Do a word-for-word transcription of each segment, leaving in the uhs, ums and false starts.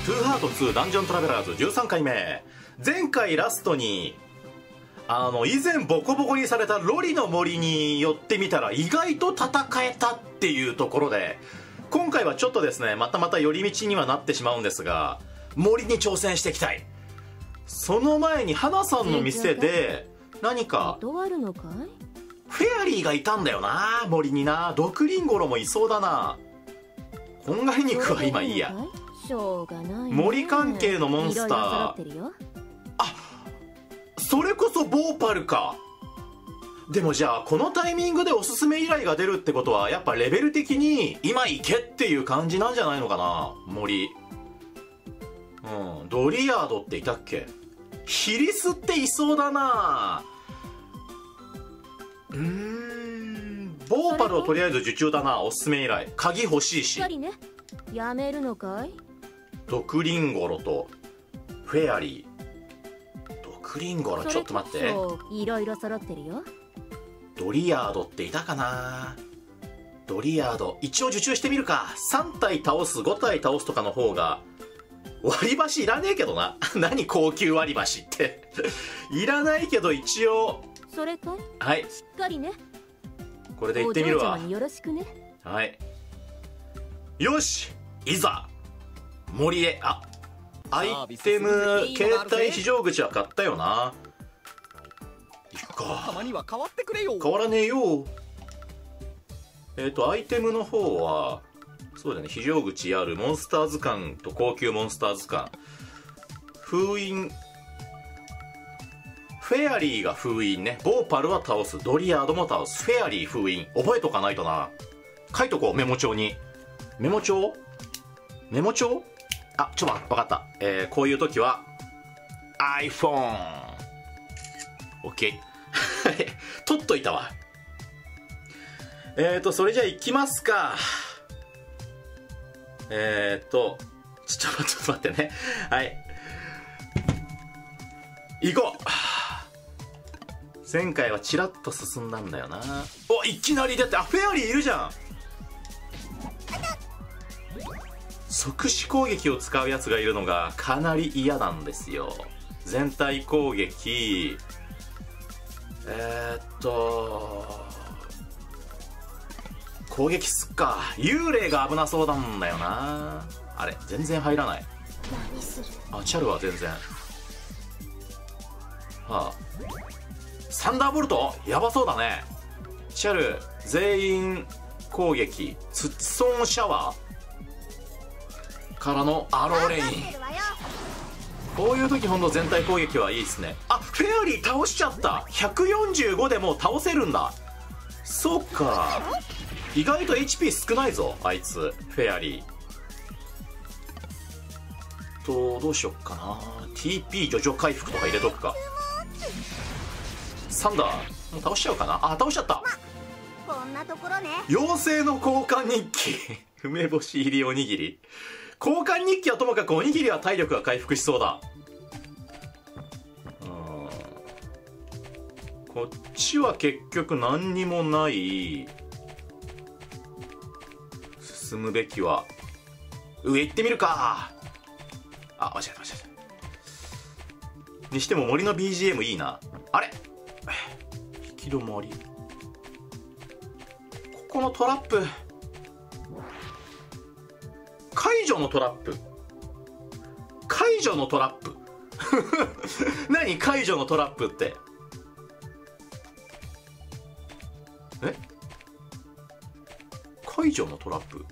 トゥーハートツーダンジョントラベラーズじゅうさんかいめ。前回ラストにあの以前ボコボコにされたロリの森に寄ってみたら意外と戦えたっていうところで、今回はちょっとですねまたまた寄り道にはなってしまうんですが、森に挑戦していきたい。その前に花さんの店で何かフェアリーがいたんだよな、森にな。毒リンゴロもいそうだな。こんがり肉は今いいや。森関係のモンスター、あ、それこそボーパルか。でもじゃあこのタイミングでおすすめ依頼が出るってことはやっぱレベル的に今行けっていう感じなんじゃないのかな。森、うん、ドリアードっていたっけ。ヒリスっていそうだな。うーん、ボーパルをとりあえず受注だな。おすすめ依頼、鍵欲しいし。 やめるのかい。 毒リンゴロとフェアリー。毒リンゴロちょっと待って、 いろいろ揃ってるよ。 ドリアードっていたかな。ドリアード一応受注してみるか。さん体倒すご体倒すとかの方が、割り箸いらねえけどな。何高級割り箸っていらないけど一応。 それかい。 はい、 しっかりね。 これで行ってみるわ。 よろしくね。 はい、よしいざ森へ。あ、アイテム携帯非常口は買ったよな。行くか。 たまには変わってくれよ。 変わらねえよ。えっとアイテムの方はそうだね、非常口あるモンスター図鑑と高級モンスター図鑑。封印、フェアリーが封印ね。ボーパルは倒す、ドリアードも倒す、フェアリー封印覚えとかないとな。書いとこう、メモ帳に。メモ帳メモ帳あ、ちょっと分かった。えー、こういう時は iPhone。 OK 取っといたわ。えーとそれじゃあ行きますか。えーとちょっとちょっと待ってね。はい、行こう。前回はチラッと進んだんだよな。お、いきなり出て、あ、フェアリーいるじゃん。即死攻撃を使うやつがいるのがかなり嫌なんですよ。全体攻撃、えー、っと攻撃すっか。幽霊が危なそうなんだよな。あれ全然入らない。あ、チャルは全然。はあ、サンダーボルトやばそうだね。チャル全員攻撃、ツッソンシャワーからのアローレイン。こういう時ほんと全体攻撃はいいですね。あ、フェアリー倒しちゃった。ひゃくよんじゅうごでもう倒せるんだ。そっか、意外と エイチピー 少ないぞあいつ。フェアリーとどうしよっかな。 ティーピー 徐々回復とか入れとくか。サンダーもう倒しちゃうかな。あ、倒しちゃった。 こんなところね。 妖精の交換日記梅干し入りおにぎり。交換日記はともかくおにぎりは体力が回復しそうだ。うん、こっちは結局何にもない。進むべきは上行ってみるか。あ、間違えた間違えた。にしても森の ビージーエム いいな。あれ引き止まり。ここのトラップ、解除のトラップ、解除のトラップ何解除のトラップって。え、解除のトラップ、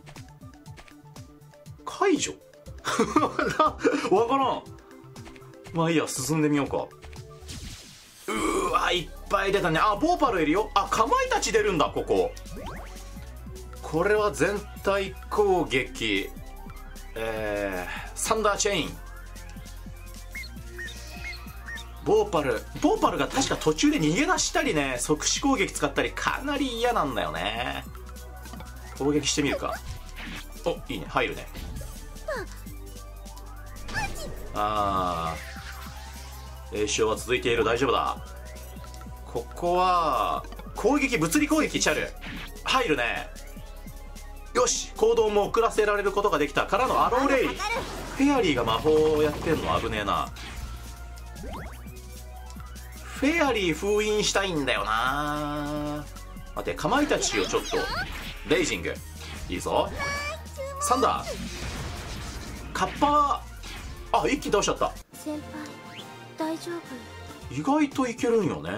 解除わからん。まあいいや、進んでみようか。うーわ、いっぱい出たね。あ、ボーパルいるよ。あ、かまいたち出るんだここ。これは全体攻撃、えー、サンダーチェイン。ボーパルボーパルが確か途中で逃げ出したりね、即死攻撃使ったりかなり嫌なんだよね。攻撃してみるか。お、いいね、入るね。あー、栄翔は続いている。大丈夫だ。ここは攻撃、物理攻撃。チャル入るね。 よし、行動も遅らせられることができたからのアローレイ。フェアリーが魔法をやってんの危ねえな。フェアリー封印したいんだよな。待て、かまいたちをちょっとレイジングいいぞ。サンダーカッパー、あ、一気に倒しちゃった。 先輩大丈夫？ 意外といけるんよね。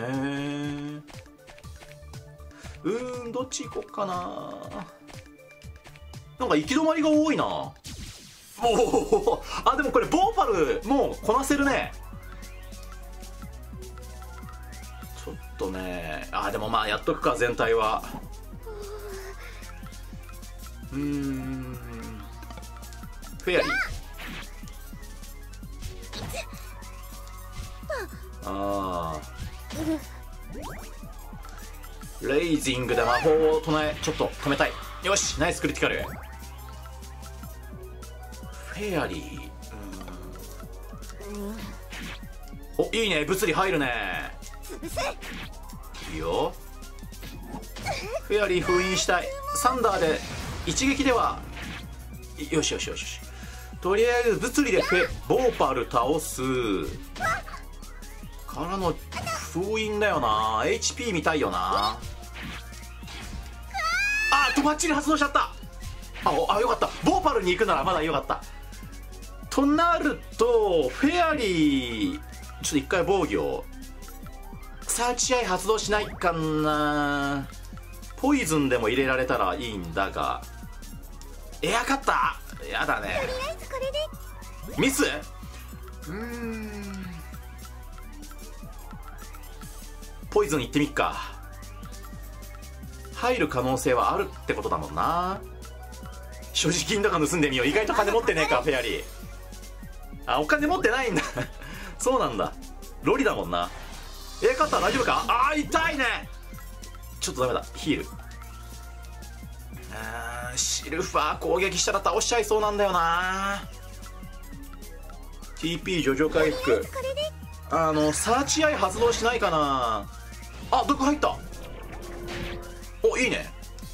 うーん、どっち行こっかな。なんか行き止まりが多いな。おお、あ、でもこれボーパルもうこなせるね。ちょっとね、あ、でもまあやっとくか全体は。うーん、フェアリー、あー、レイジングで魔法を唱え、ちょっと止めたい。よし、ナイスクリティカル。フェアリー、うーん、お、いいね、物理入るね。いいよ。フェアリー封印したい。サンダーで一撃では、よしよしよしよし、とりあえず物理でフェボーパル倒すからの封印だよな。 エイチピー 見たいよな。あ、とばっちり発動しちゃった。ああ、よかった、ボーパルに行くならまだよかった。となるとフェアリー、ちょっと一回防御を、サーチアイ発動しないかな。ポイズンでも入れられたらいいんだが、エアカッターやだね。ミス。うーん、ポイズン行ってみっか。入る可能性はあるってことだもんな。所持金とか盗んでみよう。意外と金持ってねえかフェアリー。あ、お金持ってないんだそうなんだ、ロリだもんな。エアカッター大丈夫か。あー、痛いね。ちょっとダメだ、ヒール。あー、シルファー攻撃したら倒しちゃいそうなんだよな。 ティーピー 徐々回復、あのサーチアイ発動しないかな。あ、毒入った。お、いいね。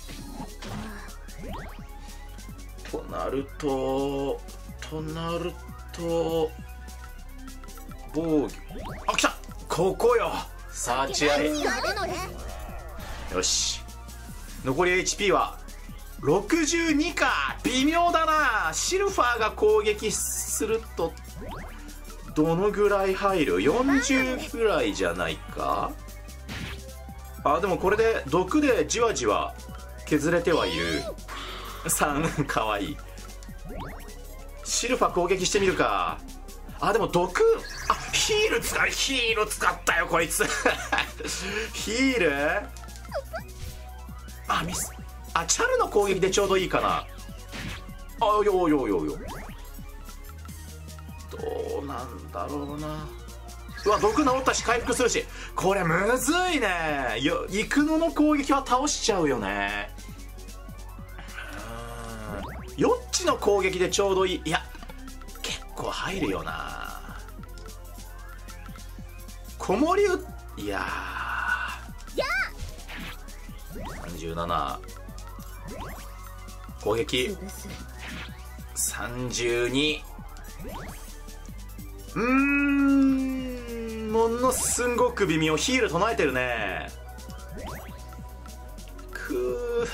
となるととなると防御、あ、来た、ここよ、サーチアイ。よし、残り エイチピー はろくじゅうにか。微妙だな。シルファーが攻撃するとどのぐらい入る。よんじゅうぐらいじゃないか。あ、でもこれで毒でじわじわ削れてはいる。さん、かわいい。シルファー攻撃してみるか。あ、でも毒、あ、ヒール使い、ヒール使ったよこいつヒール、あ、ミス。あ、チャルの攻撃でちょうどいいかな。あ、よよよよ、どうなんだろうな。うわ、毒治ったし回復するし、これむずいね。よ、幾野の攻撃は倒しちゃうよね。うん、ヨッチの攻撃でちょうどいい。いや、結構入るよな。子守う、いやー、さんじゅうなな攻撃、さんじゅうに、うーん、ものすごく微妙。ヒール唱えてるね。くー、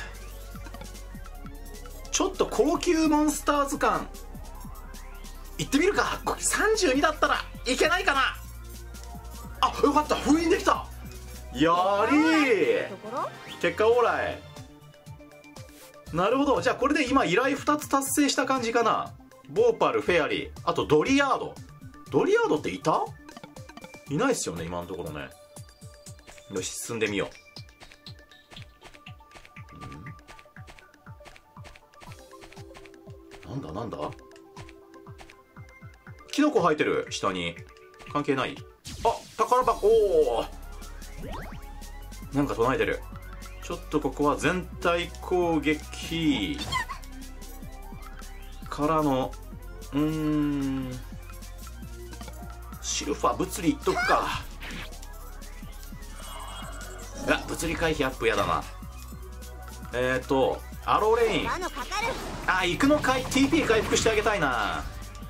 ちょっと高級モンスター図鑑いってみるか。さんじゅうにだったらいけないかな。あ、よかった、封印できた。やりー、結果オーライ。なるほど、じゃあこれで今依頼ふたつ達成した感じかな。ボーパル、フェアリー、あとドリアード。ドリアードっていた？いないっすよね今のところね。よし、進んでみよう。ん、なんだなんだ、キノコ生えてる下に。関係ない。あ、宝箱。おお、なんか唱えてる。ちょっとここは全体攻撃からの、うーん、シルファー物理いっとくか。いや、物理回避アップやだな。えーとアローレイン。 魔のかかる。 あ、行くのかい。 ティーピー 回復してあげたいな。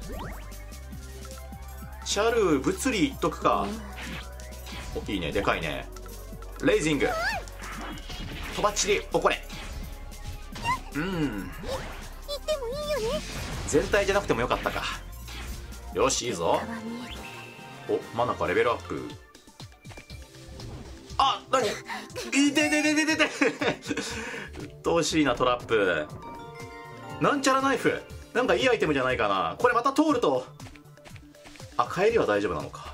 シャル物理いっとくか。お、いいね、でかいね。レイジングとばっちり。お、これうん、 行ってもいいよね。 全体じゃなくてもよかったか。よし、いいぞ。 川見えてお、マナカレベルアップ。あ、なに、いててててててうっとうしいな、トラップ。なんちゃらナイフ、なんかいいアイテムじゃないかな。これまた通ると、あ、帰りは大丈夫なのか。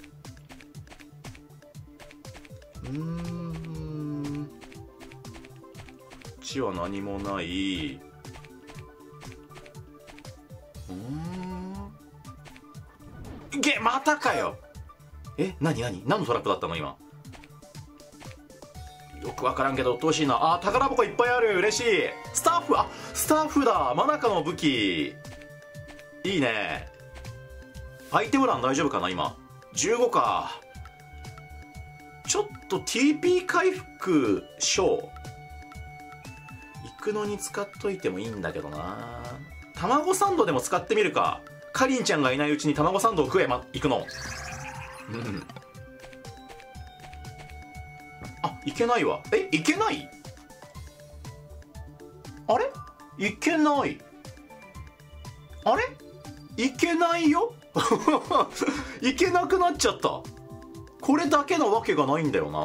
うーん、こっちは何もない。うーん、いけ、またかよ。え、なになに、何のトラップだったの今。よくわからんけどうっとうしいな。あ、宝箱いっぱいある。嬉しい。スタッフ、あ、スタッフだ。マナカの武器いいね。アイテム欄大丈夫かな今。じゅうごか。ちょっと ティーピー 回復小行くのに使っといてもいいんだけどな。卵サンドでも使ってみるか。かりんちゃんがいないうちに卵サンドを食え、ま、行くの。うん、あ、いけないわ。え、いけない？あれ？いけない。あれ？いけないよいけなくなっちゃった。これだけのわけがないんだよな。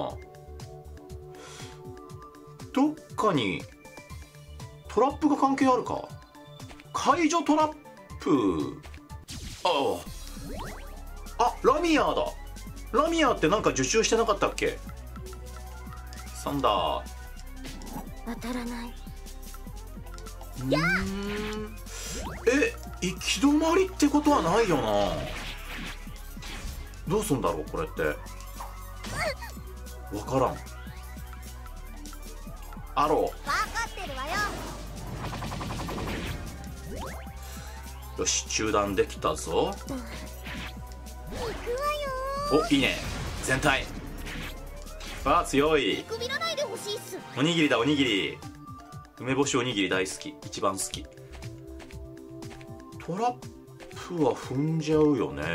どっかにトラップが関係あるか。解除トラップ。ああ、あ、ラミアだ。ラミアってなんか受注してなかったっけ。サンダー当たらない。 うーん、え、行き止まりってことはないよな。どうすんだろうこれって。わからん。アロ分かってるわよ。 ー、よし、中断できたぞ。 行くわよ。 お、いいね。全体あ、強い。 見くびらないでほしいっす。 おにぎりだ、おにぎり。梅干しおにぎり大好き。一番好き。トラップは踏んじゃうよね。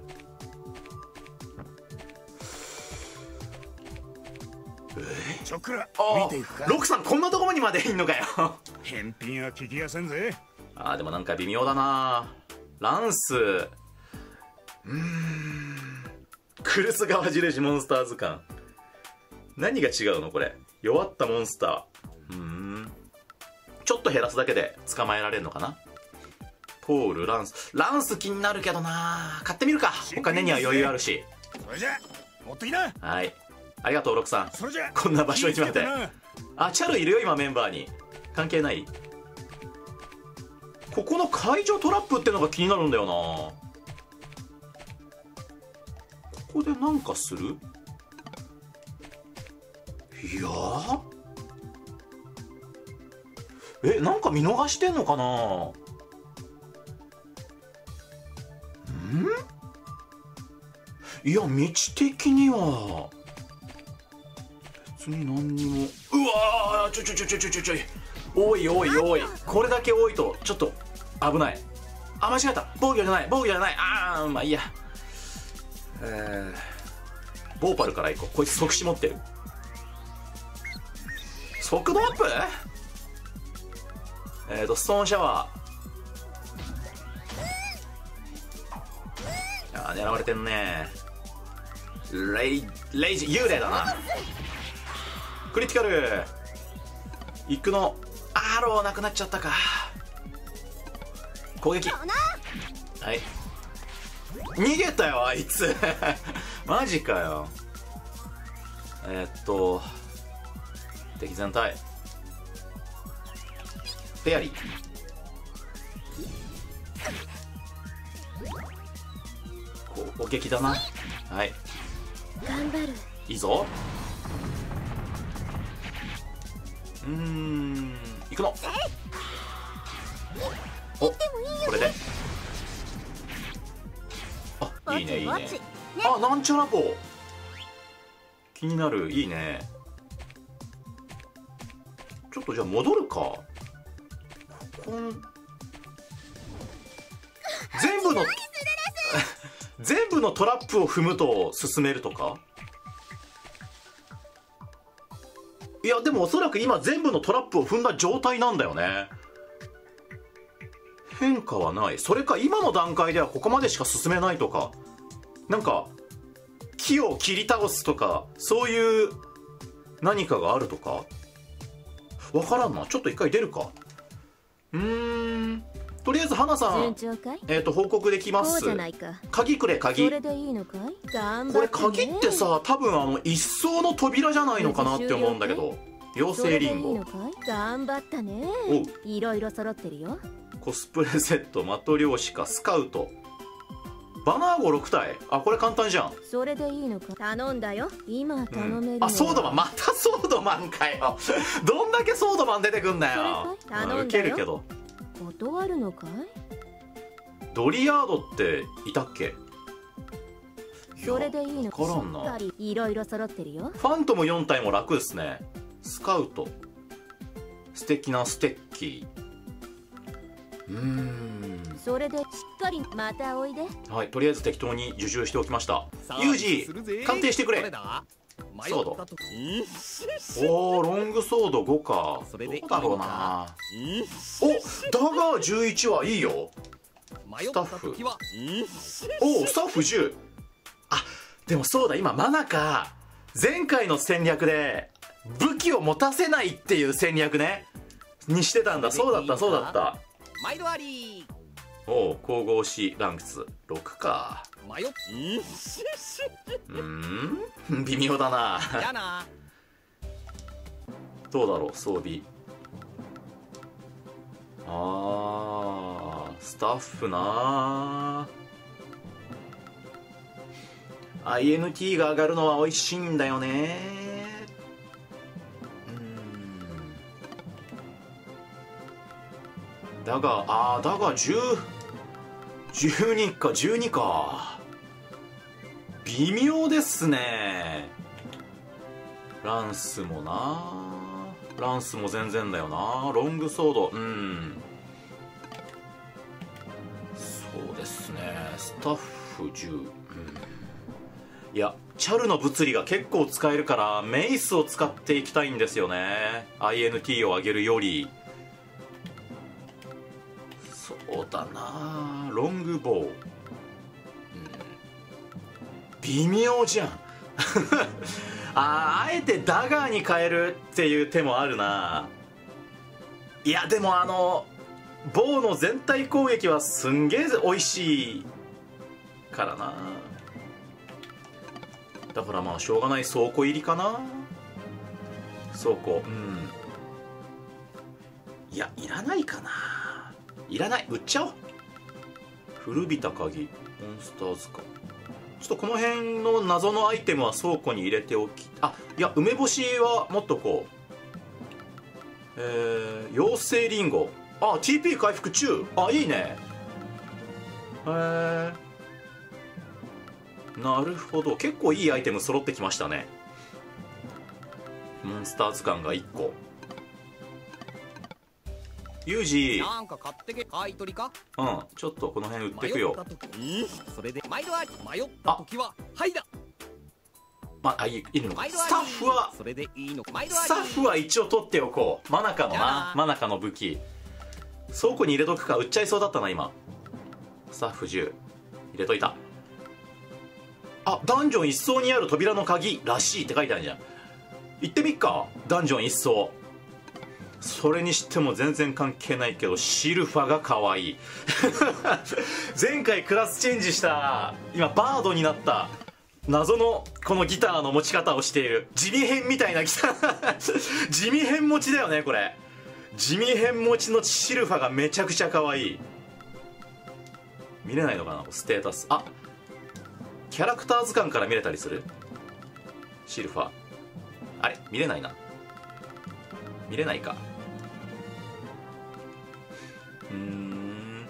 えちょっくらあ見ていくか。 ロクさん、こんなところにまでいんのかよ返品は聞きやせんぜ。 あー、でもなんか微妙だな。ランス、うーん、クルス川印モンスター図鑑。何が違うのこれ。弱ったモンスター。うーん、ちょっと減らすだけで捕まえられるのかな。ポール、ランス。ランス気になるけどな。買ってみるか。お金には余裕あるし。 それじゃ持ってきな。 はい、ありがとうロクさん。 それじゃこんな場所にまで。 気をつけてな。 あ、チャルいるよ今メンバーに。関係ない。ここの解除トラップってのが気になるんだよな。ここでなんかする？いやー、え、なんか見逃してんのかな。ん？いや、道的には別に何にも。うわー、ちょちょちょちょちょちょちょい、多い多い多い。これだけ多いとちょっと危ない。あ、間違えた。防御じゃない、防御じゃない。あー、まあいいや。えー、ボーパルから行こう。こいつ即死持ってる。速度アップ。えーとストーンシャワー。あー、狙われてんね。レイレイジ幽霊だな。クリティカル。行くの。アローなくなっちゃったか。攻撃。はい、逃げたよあいつマジかよ。えー、っと敵全体フェアリー。攻撃だな。はい、 頑張る。 いいぞ。うーん、行くの。お、これで。あ、いいねいいね。あ、なんちゃら棒気になる。いいね。ちちょっとじゃあ戻るか。こん全部の全部のトラップを踏むと進めるとか。いやでもおそらく今全部のトラップを踏んだ状態なんだよね。変化はない。それか今の段階ではここまでしか進めないとか、なんか木を切り倒すとか、そういう何かがあるとかわからんな。ちょっと一回出るか。うーん、とりあえず花さん、えっと報告できます。鍵くれ、鍵。 それでいいのかい？頑これ張ってね。 鍵ってさ、多分あの一層の扉じゃないのかなって思うんだけど。妖精リンゴ。 頑張ったね。 おう、 いろいろ揃ってるよ。 コスプレセット、マトリョーシカ、スカウト、バナー号ろく体。あ、これ簡単じゃん。 それでいいのか？頼んだよ。今頼めるのは、 うん、あ、ソードマン。またソードマンかよ。どんだけソードマン出てくんだよ。ウケるけど。 断るのかい？ ドリアードっていたっけ？ それでいいのか？ わからんな。 いろいろ揃ってるよ。 ファントムよん体も楽ですね。スカウト、素敵なステッキー。うーん、 それでしっかりまたおいで。 はい、とりあえず適当に受注しておきました。ユージ、鑑定してくれ。ソード。おー、ロングソードごか。どうだろうな。お、ダガーじゅういちはいいよ。スタッフ。おー、スタッフじゅう。あ、でもそうだ、今マナか。前回の戦略で武器を持たせないっていう戦略ねにしてたんだ。そうだったそうだった。 毎度あり。 おお、神々しいランクスろくか。 迷っうーん、微妙だな。 やな。 どうだろう、装備。あー、スタッフな。 アイエヌティー が上がるのは美味しいんだよね。うん、だが、あー、だがじゅう、じゅうにか、じゅうにか。微妙ですね。ランスもな、ランスも全然だよな。ロングソード、うん、そうですね。スタッフじゅう、うん、いや、チャルの物理が結構使えるからメイスを使っていきたいんですよね。 アイエヌティー を上げるより。そうだな、ロングボウ、うん、微妙じゃん。あー、あえてダガーに変えるっていう手もあるな。いやでもあのボウの全体攻撃はすんげえ美味しいからな。だからまあしょうがない倉庫入りかな。倉庫、うん、いやいらないかな。いらない、売っちゃおう。古びた鍵、モンスターズか。ちょっとこの辺の謎のアイテムは倉庫に入れておき、あ、いや梅干しは持っとこう。えー、妖精リンゴ、あ、ティーピー 回復中、あ、いいね。へえ、なるほど、結構いいアイテム揃ってきましたね。モンスター図鑑がいっこ。ユージ、 なんか買ってけ。買い取りか。 うん、ちょっとこの辺売ってくよ。 それで毎度あり。迷った時ははいだ。 まあ、いいのか。スタッフはそれでいいのか。 スタッフは一応取っておこう。マナカのな、マナカの武器倉庫に入れとくか。売っちゃいそうだったな今。スタッフじゅう入れといた。あ、ダンジョン一層にある扉の鍵らしいって書いてあるじゃん。行ってみっか、ダンジョン一層。それにしても全然関係ないけどシルファが可愛い。前回クラスチェンジした今バードになった謎のこのギターの持ち方をしている地味編みたいなギター。地味編持ちだよねこれ。地味編持ちのシルファがめちゃくちゃ可愛い。見れないのかなステータス。あ、キャラクター図鑑から見れたりする。シルファ、あれ見れないな。見れないか。うーん、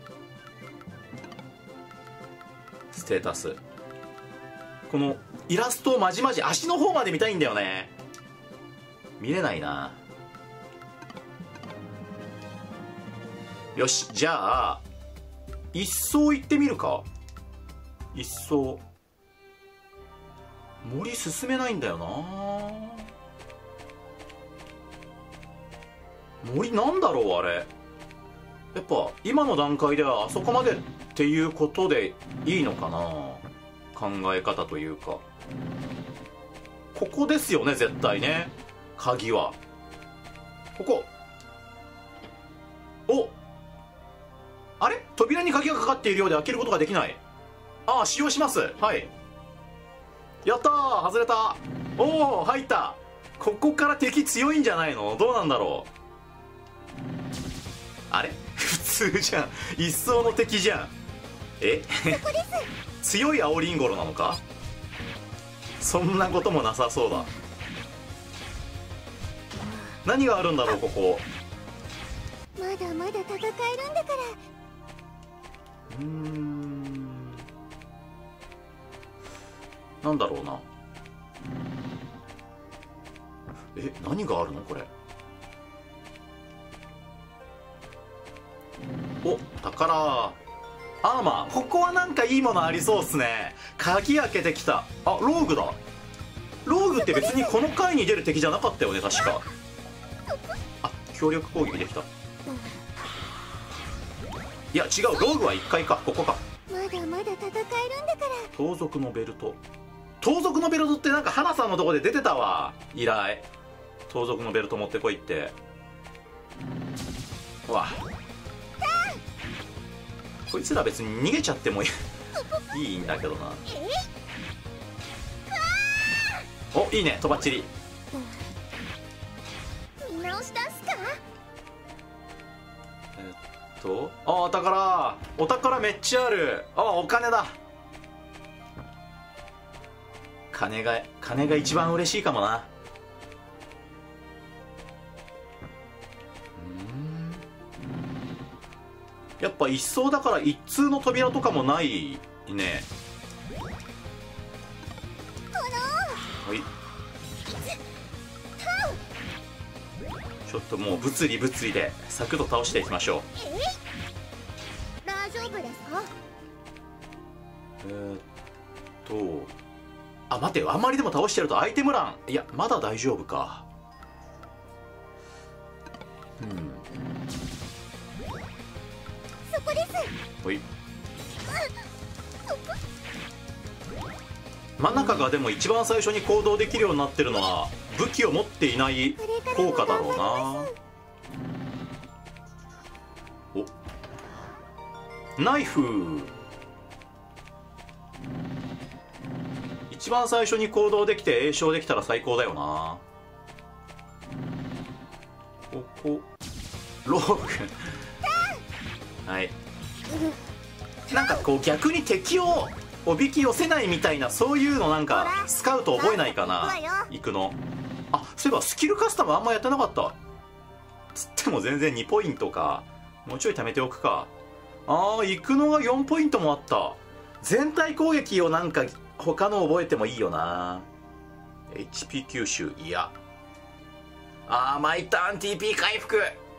ステータス、このイラストをまじまじ足の方まで見たいんだよね。見れないな。 よし、じゃあ一層行ってみるか。一層森進めないんだよな。森なんだろうあれ。やっぱ今の段階ではあそこまでっていうことでいいのかな、考え方というか。ここですよね絶対ね、鍵はここ。お、あれ、扉に鍵がかかっているようで開けることができない。ああ、使用します。はい、やったー、外れた。おお、入った。ここから敵強いんじゃないの。どうなんだろう。あれ普通じゃん、一層の敵じゃん。え強い青リンゴロなのか。そんなこともなさそうだ。何があるんだろうここ。 まだまだ戦えるんだから。 うーん、なんだろうな。え、何があるのこれ。お、宝アーマー。ここはなんかいいものありそうっすね。鍵開けてきた。あ、ローグだ。ローグって別にこの回に出る敵じゃなかったよね確か。あ、強力攻撃できた。いや違う、ローグはいっかいか。ここか。 まだまだ戦えるんだから。 盗賊のベルト。盗賊のベルトってなんか花さんのとこで出てたわ、依頼。盗賊のベルト持ってこいって。うわ、こいつら別に逃げちゃってもいいんだけどな。お、いいね、とばっちり。 見直したっすか。 えっと、あ、お宝。お宝めっちゃある。あ、お金だ。金が金が一番嬉しいかもな。やっぱ一層だから一通の扉とかもないね。はい、ちょっともう物理物理でサクッと倒していきましょう。 大丈夫ですか。 えー、っとあ、待てよ、あんまりでも倒してるとアイテム欄、いやまだ大丈夫か。うん、 そこです。 ほい。真ん中がでも一番最初に行動できるようになってるのは武器を持っていない効果だろうな。お、ナイフ。一番最初に行動できて詠唱できたら最高だよな。ここローグはい、なんかこう逆に敵をおびき寄せないみたいな、そういうのなんかスカウト覚えないかな、行くの。あ、そういえばスキルカスタムあんまやってなかった。つっても全然にポイントか。もうちょい貯めておくか。ああ、行くのがよんポイントもあった。全体攻撃をなんか他の覚えてもいいよな。 エイチピー 吸収、いや、ああ、毎ターン ティーピー 回復。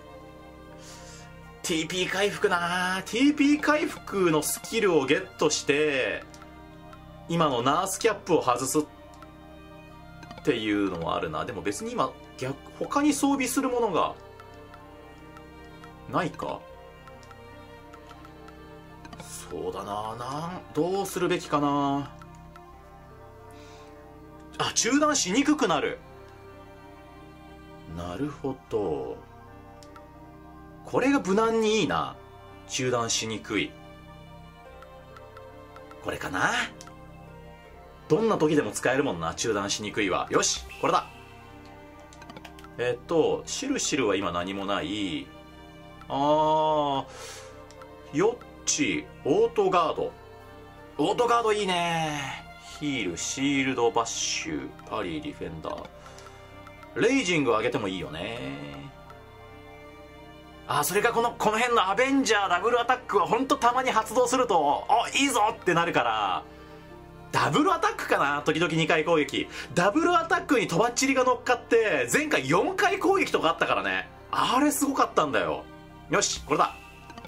ティーピー 回復な。 ティーピー 回復のスキルをゲットして今のナースキャップを外すっていうのもあるな。でも別に今逆他に装備するものがないか。そうだな、なんどうするべきかな。あ、中断しにくくなる。なるほど、これが無難にいいな。中断しにくい、これかな。どんな時でも使えるもんな、中断しにくいは。よし、これだ。えっとシルシルは今何もない。あー、ヨッチオートガード。オートガードいいね。ヒール、シールド、バッシュ、パリー、ディフェンダー、レイジングを上げてもいいよね。あ、それがこのこの辺のアベンジャーダブルアタックは本当たまに発動すると、あ、いいぞってなるから。ダブルアタックかな、時々にかい攻撃。ダブルアタックにとばっちりが乗っかって前回よんかい攻撃とかあったからね。あれすごかったんだよ。よし、これだ。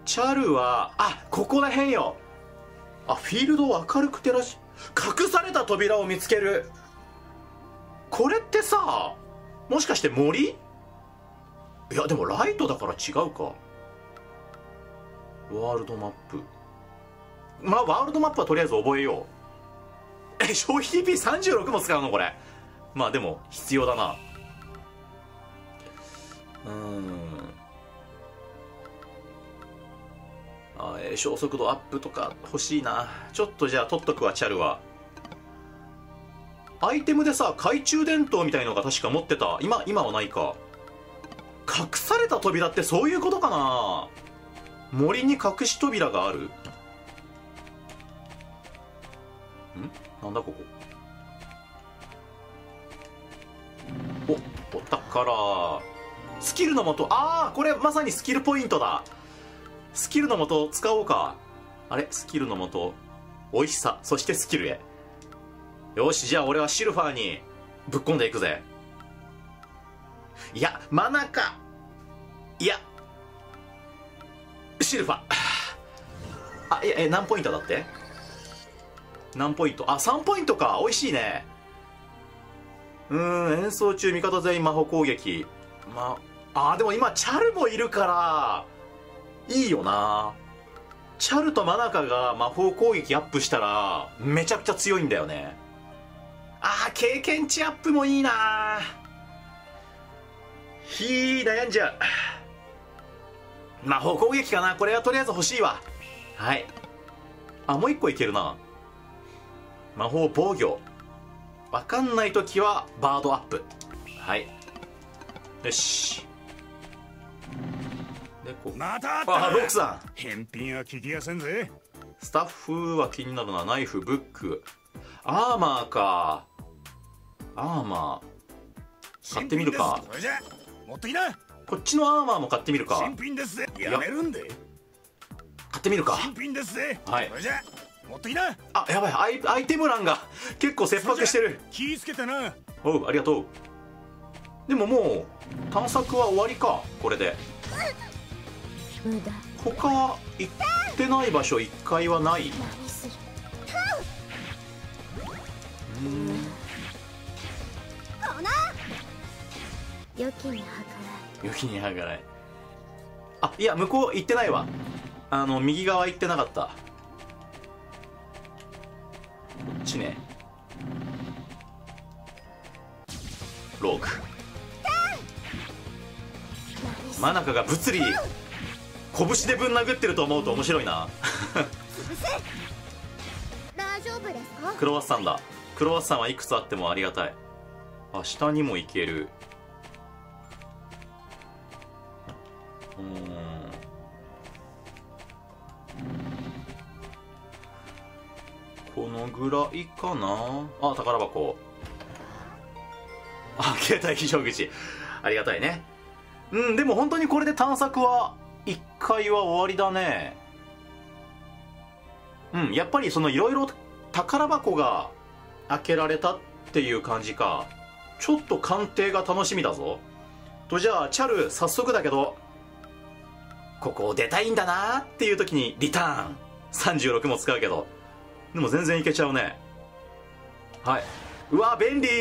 チャルはあここら辺よ。あフィールドを明るく照らし隠された扉を見つける。これってさもしかして森？いやでもライトだから違うか。ワールドマップ、まあワールドマップはとりあえず覚えよう。え消費 ティーピーさんじゅうろく も使うのこれ。まあでも必要だな。うーんあえー、消速度アップとか欲しいな。ちょっとじゃあ取っとくわ。チャルはアイテムでさ懐中電灯みたいのが確か持ってた。今今はないか。隠された扉ってそういうことかな。森に隠し扉がある。んなんだここ。おお宝スキルの素。ああこれまさにスキルポイントだ。スキルの素使おうか。あれスキルの素美味しさそしてスキルへ。よしじゃあ俺はシルファーにぶっ込んでいくぜ。いやマナかいやシルファーあええ何ポイントだって。何ポイント。あさんポイントか。美味しいね。うーん演奏中味方全員魔法攻撃。まああでも今チャルもいるからいいよな。チャルとマナカが魔法攻撃アップしたらめちゃくちゃ強いんだよね。あー経験値アップもいいな。ひー悩んじゃう。魔法攻撃かな。これはとりあえず欲しいわ。はいあもう一個いけるな。魔法防御わかんない時はバードアップ。はいよしでこまたあったな。 あロックさん返品は聞きやせんぜ。 スタッフは気になるな。ナイフブックアーマーか。アーマー買ってみるか。 これじゃ持ってきな。 こっちのアーマーも買ってみるか。 新品ですぜ。やめるんで。 買ってみるか。 新品ですぜ。 はいこれじゃ持ってきな。 あやばいアイ、アイテム欄が結構切迫してる。 気ぃつけてな。 おうありがとう。でももう探索は終わりかこれで。 無駄。 他行ってない場所いっかいはない。 何する。 うんこの良きに計らい。 良きに計らい。あいや向こう行ってないわ。あの右側行ってなかった。こっちね。ロークマナカが物理拳でぶん殴ってると思うと面白いな。 大丈夫ですか。 クロワッサンだ。クロワッサンはいくつあってもありがたい。あ下にも行ける。うーんこのぐらいかな。あ宝箱。あ携帯非常口ありがたいね。うんでも本当にこれで探索はいっかいは終わりだね。うんやっぱりそのいろいろ宝箱が開けられたっていう感じか。ちょっと鑑定が楽しみだぞ。とじゃあチャル早速だけどここを出たいんだなっていう時にリターンさんじゅうろくも使うけどでも全然いけちゃうね。はいうわ便利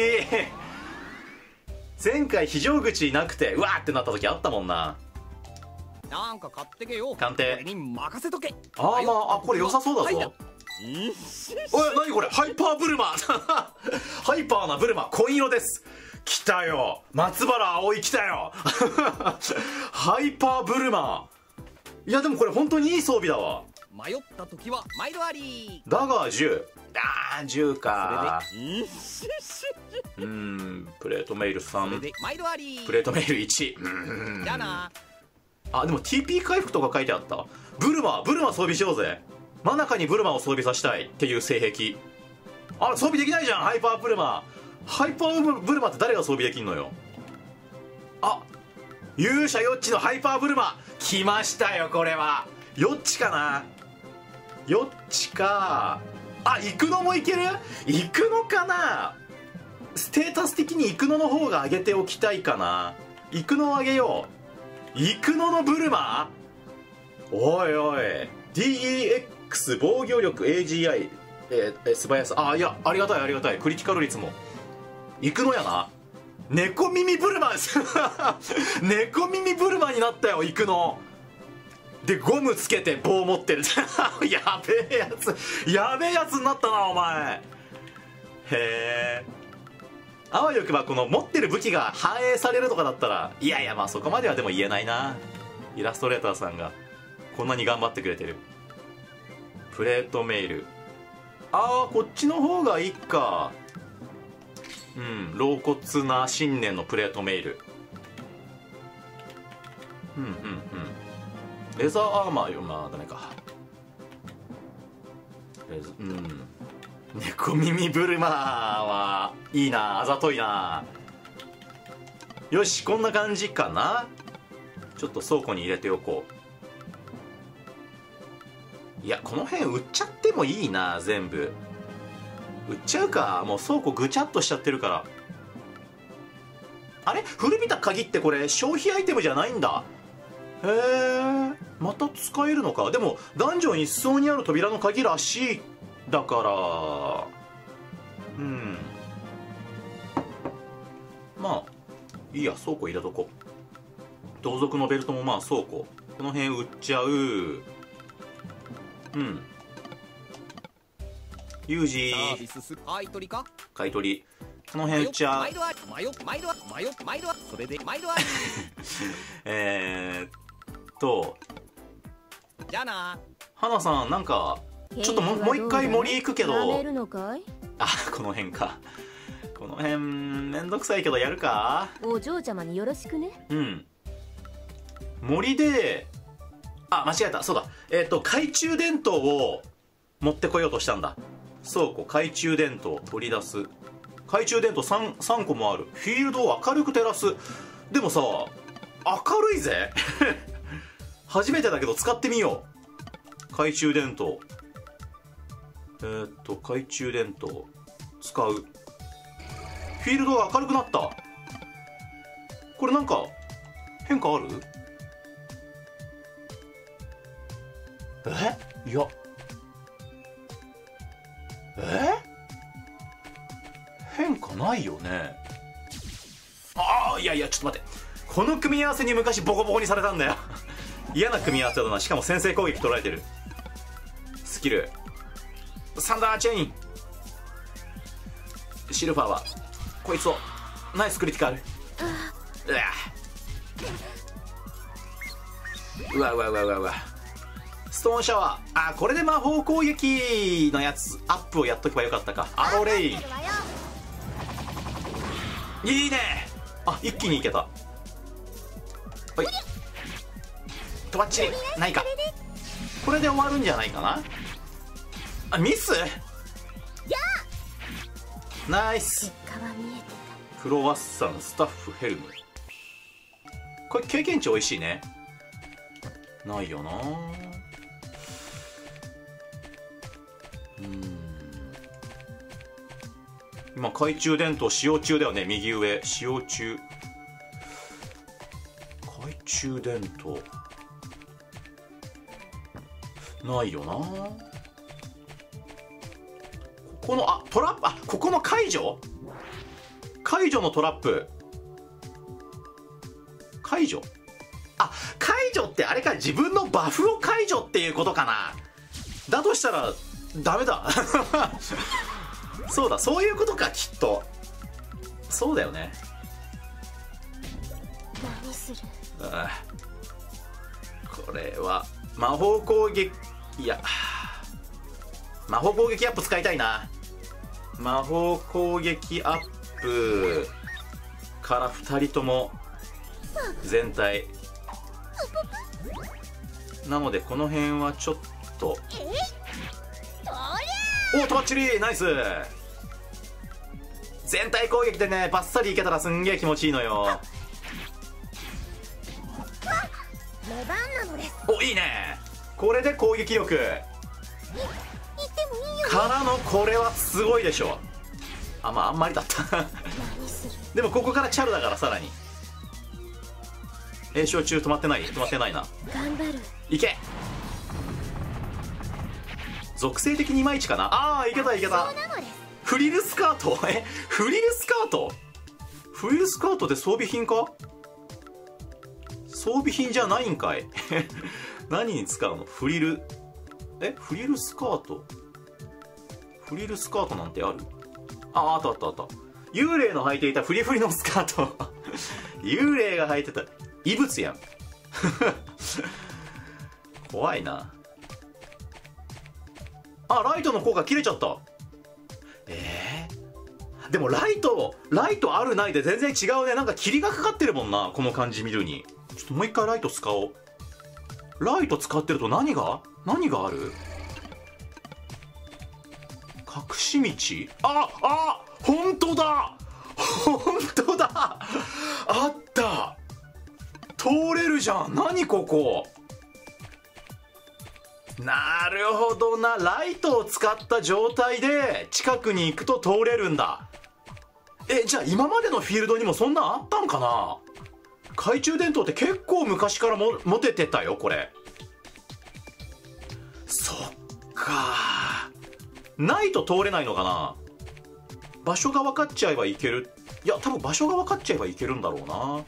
前回非常口なくてうわーってなった時あったもんな。 なんか買ってけよ。 鑑定俺に任せとけ。 あーまああこれ良さそうだぞ。 はいだおい何これハイパーブルマハイパーなブルマ紺色です。来たよ松原葵来たよハイパーブルマいやでもこれ本当にいい装備だわ。 迷った時は毎度あり。 ダガーじゅう。あーじゅうか。 それでいっしうーんプレートメイルさんそれで毎度あり。 プレートメイルいち。うーんじゃあな。 あでも ティーピー 回復とか書いてあった。ブルマブルマ装備しようぜ。真ん中にブルマを装備させたいっていう性癖。あ装備できないじゃんハイパーブルマ。ハイパーブルマって誰が装備できんのよ。あ勇者ヨッチのハイパーブルマ来ましたよ。これはヨッチかな。ヨッチか。あ行くのもいける。行くのかな。ステータス的に行くのの方が上げておきたいかな。行くのを上げよう。行くののブルマおいおい ディーイーエックス 防御力 エージーアイ、えー、素早さ、あいやありがたいありがたい、クリティカル率もいくのやな。猫耳ブルマです猫耳ブルマになったよ、いくのでゴムつけて棒持ってるやべえやつやべえやつになったなお前。へえ、あわよくばこの持ってる武器が反映されるとかだったら、いやいやまあそこまではでも言えないな。イラストレーターさんがこんなに頑張ってくれてる。プレートメイル、ああこっちの方がいいか。うん、露骨な信念のプレートメイル。うんうんうん。レザーアーマーよ、まあダメか。レズうん。猫耳ブルマーはいいな、あざといな。よし、こんな感じかな。ちょっと倉庫に入れておこう。いやこの辺売っちゃってもいいな、全部売っちゃうか。もう倉庫ぐちゃっとしちゃってるから。あれ、古びた鍵ってこれ消費アイテムじゃないんだ。へえ、また使えるのか。でもダンジョン一層にある扉の鍵らしい。だからうんまあいいや、倉庫入れとこう。同族のベルトもまあ倉庫、この辺売っちゃう。うん、ユージサービスす買い取りか。 買い取り、この辺売っちゃう。 毎度あり毎度毎度毎度毎度それで毎度ありえーっとじゃあな。 花さん、なんかちょっとももう一回森行くけど、 やめるのかい？ あ、この辺か。この辺めんどくさいけどやるか。 お嬢ちゃまによろしくね。 うん、森で、あ、間違えた。そうだ、えっと懐中電灯を持ってこようとしたんだ。倉庫、懐中電灯取り出す。懐中電灯 3, 3個もある。フィールドを明るく照らす。でもさ、明るいぜ初めてだけど使ってみよう。懐中電灯、えー、っと懐中電灯使う。フィールドが明るくなった。これなんか変化ある？え？いや、え？変化ないよね。ああ、いやいや、ちょっと待って、この組み合わせに昔ボコボコにされたんだよ嫌な組み合わせだな。しかも先制攻撃取られてる。スキルサンダーチェイン、シルファーはこいつをナイスクリティカル。うわうわうわうわうわ。ストーンシャワー、あ、これで魔法攻撃のやつアップをやっとけばよかったか。アローレインいいね。あ、一気にいけた。はい、とばっちりないか。これで終わるんじゃないかな。あ、ミス。ナイス。クロワッサン、スタッフ、ヘルム。これ経験値おいしいね。ないよな。うん、今懐中電灯使用中だよね。右上使用中。懐中電灯ないよな。ここの、あ、トラップ、あ、ここの解除解除のトラップ解除、あ、解除ってあれか、自分のバフを解除っていうことかな。だとしたらダメだそうだ、そういうことか、きっと。そうだよね。 何する？ ああ、これは魔法攻撃、いや魔法攻撃アップ使いたいな。魔法攻撃アップからふたりとも全体なので、この辺はちょっと、お、とばっちり、ナイス。全体攻撃でねバッサリいけたらすんげえ気持ちいいのよ。 出番なのです。 お、いいね。これで攻撃力からのこれはすごいでしょ。あ、まああんまりだったでもここからチャルだからさらに。栄唱中止まってない止まってないな。 頑張る。 いけ。 属性的にいまいちかな。ああ、いけたいけた。フリルスカートえフリルスカートフリルスカートって装備品か？装備品じゃないんかい何に使うの？フリルえフリルスカートフリルスカートなんてある？ああったあったあった。幽霊の履いていたフリフリのスカート幽霊が履いてた異物やん怖いな。あ、ライトの効果切れちゃった。えー、でもライトライトあるないで全然違うね。なんか霧がかかってるもんな、この感じ見るに。ちょっともう一回ライト使おう。ライト使ってると何が何がある？隠し道？ああ本当だ本当だあった、通れるじゃん。何ここ。なるほどな、ライトを使った状態で近くに行くと通れるんだ。え、じゃあ今までのフィールドにもそんなんあったんかな。懐中電灯って結構昔からも持ててたよこれ。そっか、ないと通れないのかな。場所が分かっちゃえばいける。いや多分場所が分かっちゃえばいけるんだろう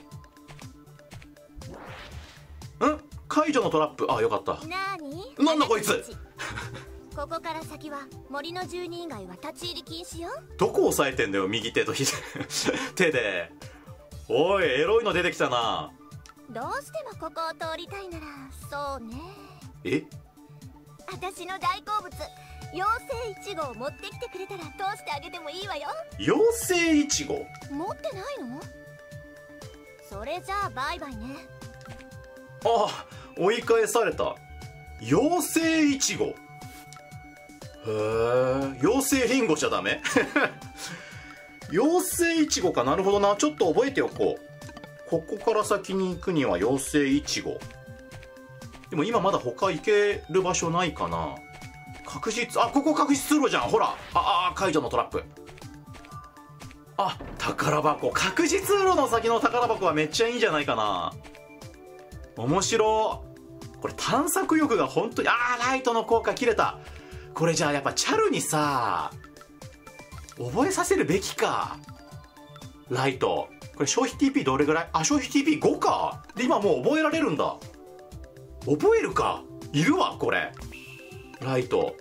な。ん解除のトラップ。あ、よかった。 なになんだこいつここから先は森の住人以外は立ち入り禁止よ。 どこ押さえてんだよ、右手と左手で。おい、エロいの出てきたな。 どうしてもここを通りたいならそうね。 え、 私の大好物妖精いちごを持ってきてくれたら通してあげてもいいわよ。 妖精いちご持ってないの？それじゃあバイバイね。 あ、追い返された。妖精いちご。へえ、妖精リンゴじゃダメ妖精いちごか。なるほどな、ちょっと覚えておこう。ここから先に行くには妖精いちご。でも今まだ他行ける場所ないかな。確実、あ、ここ確実通路じゃん。ほら、ああ、解除のトラップ。あ、宝箱。確実通路の先の宝箱はめっちゃいいんじゃないかな。面白。これ探索欲が本当に。あー、ライトの効果切れた。これじゃあやっぱチャルにさ覚えさせるべきか、ライト。これ消費 ティーピー どれぐらい？あ、消費 ティーピーご か。で今もう覚えられるんだ。覚えるか。いるわこれ。ライト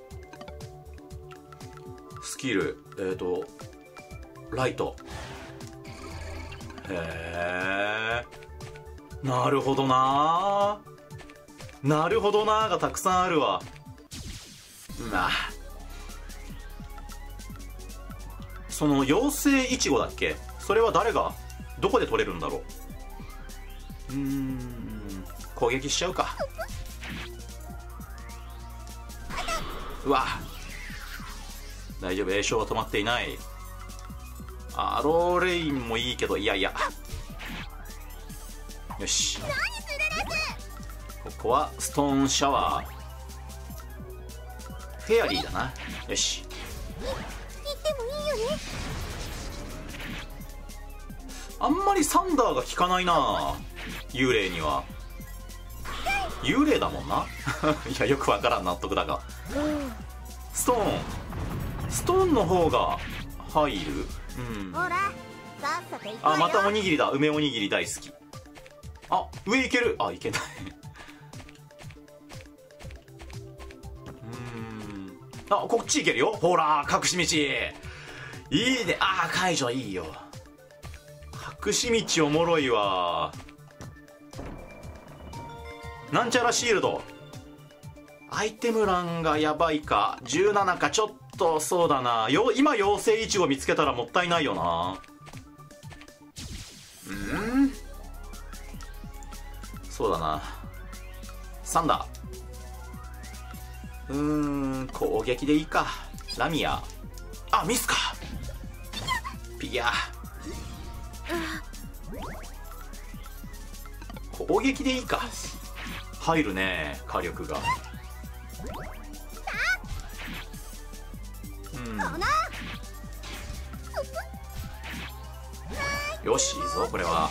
スキル、えっ、ー、とライト。へえ、なるほどなーなるほどなーがたくさんあるわ。まあその妖精いちごだっけ、それは誰がどこで取れるんだろう。うーん、攻撃しちゃうか。うわ、大丈夫、栄翔は止まっていない。アローレインもいいけど、いやいや、よし、ここはストーンシャワー、フェアリーだな。よし、 行ってもいいよね。 あんまりサンダーが効かないな、幽霊には。幽霊だもんないやよくわからん、納得だが。ストーンストーンの方が入る。うん、 ほら、さっさと行くわよ。 あ、またおにぎりだ。梅おにぎり大好き。あ、上行ける。あ、行けないうーん、あ、こっち行けるよ。ほら、隠し道いいね。あ、解除いいよ。隠し道おもろいわ。なんちゃらシールド。アイテム欄がやばいか。じゅうななか。ちょっとそうだな。よ今妖精いちご見つけたらもったいないよな。うん、そうだな。さんだ。うーん、攻撃でいいか。ラミア。あ、ミスか。ピア。攻撃でいいか。入るね、火力が。うん、よし、いいぞこれは。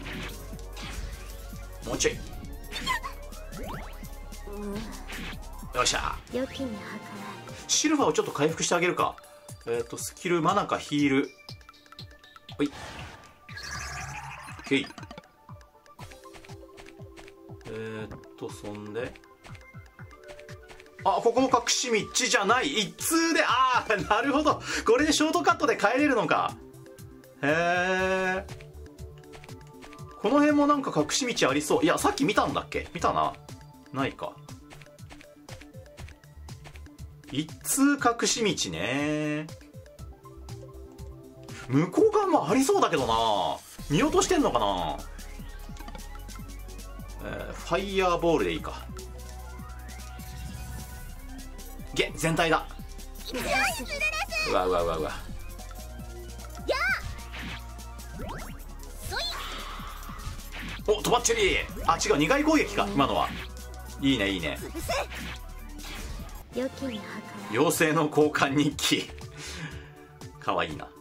もうちょい。 よっしゃ。 良きに計らい。 シルファーをちょっと回復してあげるか。えっ、ー、とスキルマナカヒール。はい。オイ。えー、っとそんで、あ、ここも隠し道じゃない、一通で、ああなるほど、これでショートカットで帰れるのか。へえ、この辺もなんか隠し道ありそう。いや、さっき見たんだっけ。見たな。ないか。一通隠し道ね。向こう側もありそうだけどな。見落としてんのかな。えー、ファイヤーボールでいいか。げ全体だ。うわうわうわうわ。お、とばっちり。あ、違う、二回攻撃か今のは。いいねいいね。妖精の交換日記かわいいな。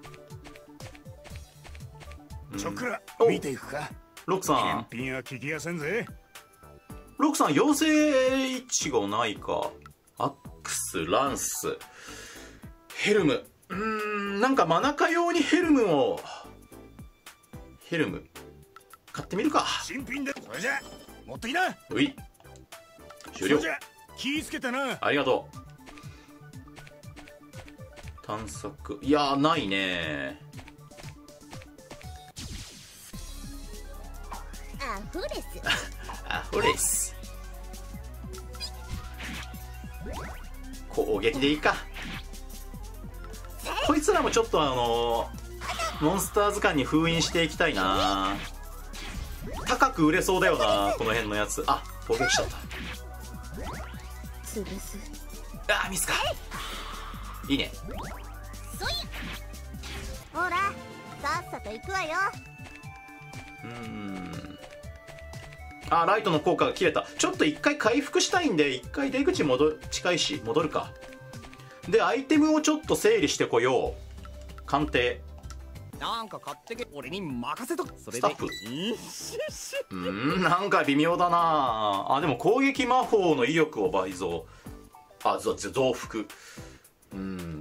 ちょっくら見ていくか。 ロックさん、 検品は聞きやせんぜ。 ロックさん、妖精いちごないか。アックス、ランス、ヘルム。うーん、なんかマナカ用にヘルムを、ヘルム買ってみるか。 新品で。それじゃ持ってきな。 うい、終了。 それじゃ気ぃつけてな。 ありがとう。探索、いやーないね。 アフレスアフレス攻撃でいいか。こいつらもちょっとあのー、モンスター図鑑に封印していきたいな。高く売れそうだよなこの辺のやつ。あ、攻撃しちゃった。 潰す。 あー、ミスか。いいね。 ほら、さっさと行くわよ。 うーん、あ、ライトの効果が切れた。ちょっと一回回復したいんで、一回出口戻近いし戻るか。で、アイテムをちょっと整理してこよう。鑑定。 なんか買ってけ、俺に任せと。それでスタッフ。うーん、なんか微妙だなあ。でも攻撃魔法の威力を倍増。あ、増幅。うん、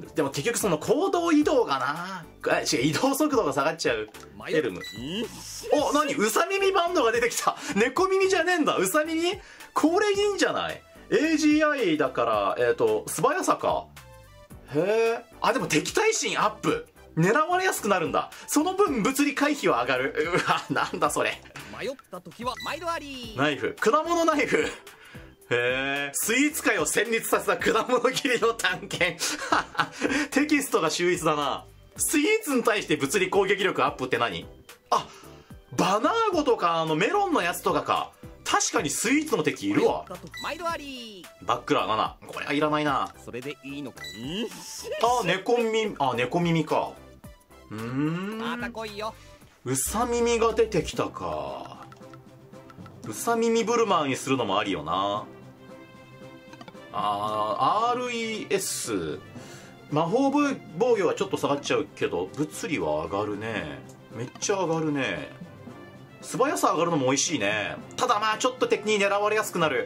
でも結局その行動移動がなあ、違う、移動速度が下がっちゃう。ヘルム。お、何、ウサ耳バンドが出てきた。猫耳じゃねえんだ。ウサ耳、これいいんじゃない。 エージーアイ だから、えっ、ー、と素早さか。へえ。あ、でも敵対心アップ。狙われやすくなるんだ。その分物理回避は上がる。うわ、なんだそれ。 迷った時は毎度あり。 ナイフ、果物ナイフ。へえ、スイーツ界を戦慄させた果物切りの探検テキストが秀逸だな。スイーツに対して物理攻撃力アップって何。あ、バナーゴとかあのメロンのやつとかか。確かにスイーツの敵いるわ。 毎度あり。 バックラーなな、これはいらないな。 それでいいのか。 あ、猫耳、あ、猫耳か。うーん、 また来いよ。 ウサ耳が出てきたか。ウサ耳ブルマーにするのもありよな。あー、 アールイーエス 魔法防御はちょっと下がっちゃうけど物理は上がるね。めっちゃ上がるね。素早さ上がるのも美味しいね。ただまあちょっと敵に狙われやすくなる。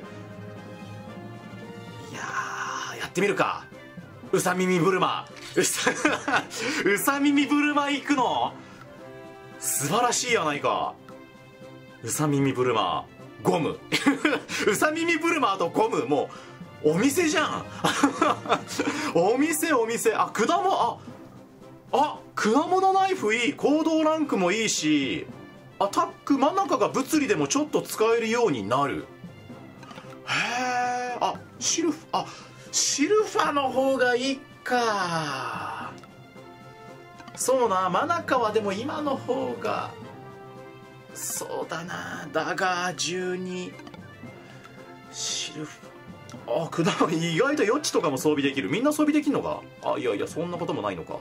いやー、やってみるか。ウサ耳ブルマー。ウサウサ耳ブルマー行くの素晴らしいやないか。ウサ耳ブルマー、ゴムウサ耳ブルマーとゴム、もうお店じゃんお店お店。あ、果物、ああ、果物ナイフいい。行動ランクもいいし、アタック真ん中が物理でもちょっと使えるようになる。へえ。あ、シルフ、あ、シルファの方がいいか。そうな、真中はでも今の方がそうだな。だがじゅうにシルフ、あ、果物意外とヨッチとかも装備できる。みんな装備できるのか。あ、いやいや、そんなこともないのか。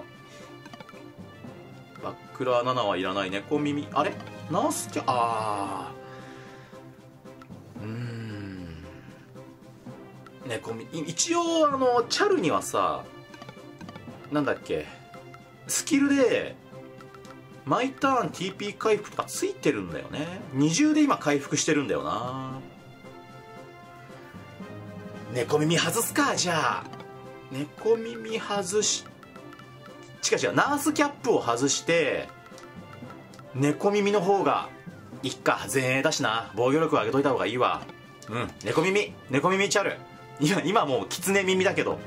バックラーななはいらない。猫耳、あれナースキャ、あー、うーん、猫耳、一応あのチャルにはさ、なんだっけ、スキルで毎ターン ティーピー 回復とかついてるんだよね。二重で今回復してるんだよな。 猫耳外すか。じゃあ猫耳外し違う違うナースキャップを外して猫耳の方がいっか。前衛だしな。防御力を上げといた方がいいわ。うん、猫耳猫耳チャル。今今もう狐耳だけど。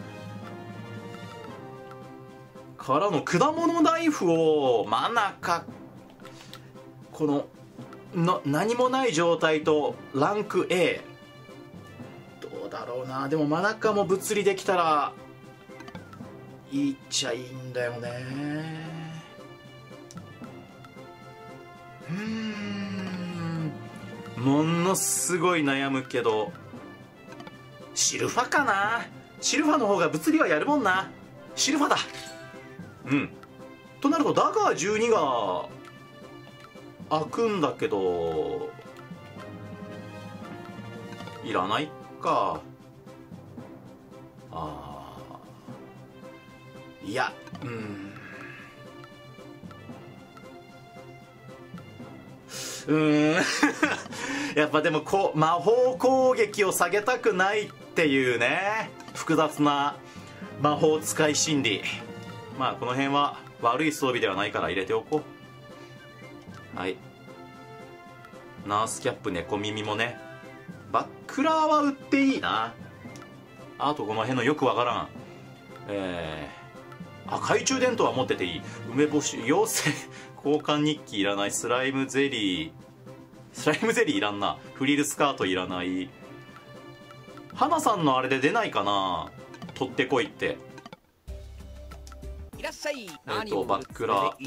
からの果物ナイフを真ん中このの何もない状態とランク A どうだろうな。でも真中も物理できたらいいっちゃいいんだよね。うーんものすごい悩むけどシルファかな。シルファの方が物理はやるもんな。シルファだ。うんとなるとダガーじゅうにが開くんだけどいらないか。あーいやうんうーんやっぱでもこう魔法攻撃を下げたくないっていうね複雑な魔法使い心理。まあこの辺は悪い装備ではないから入れておこう。はいナースキャップ猫耳もね。バックラーは売っていいな。あとこの辺のよくわからんえー、あ懐中電灯は持ってていい。梅干し妖精交換日記いらない。スライムゼリースライムゼリーいらんな。フリルスカートいらない。花さんのあれで出ないかな。取ってこいっていらっしゃい。 えっとバックラ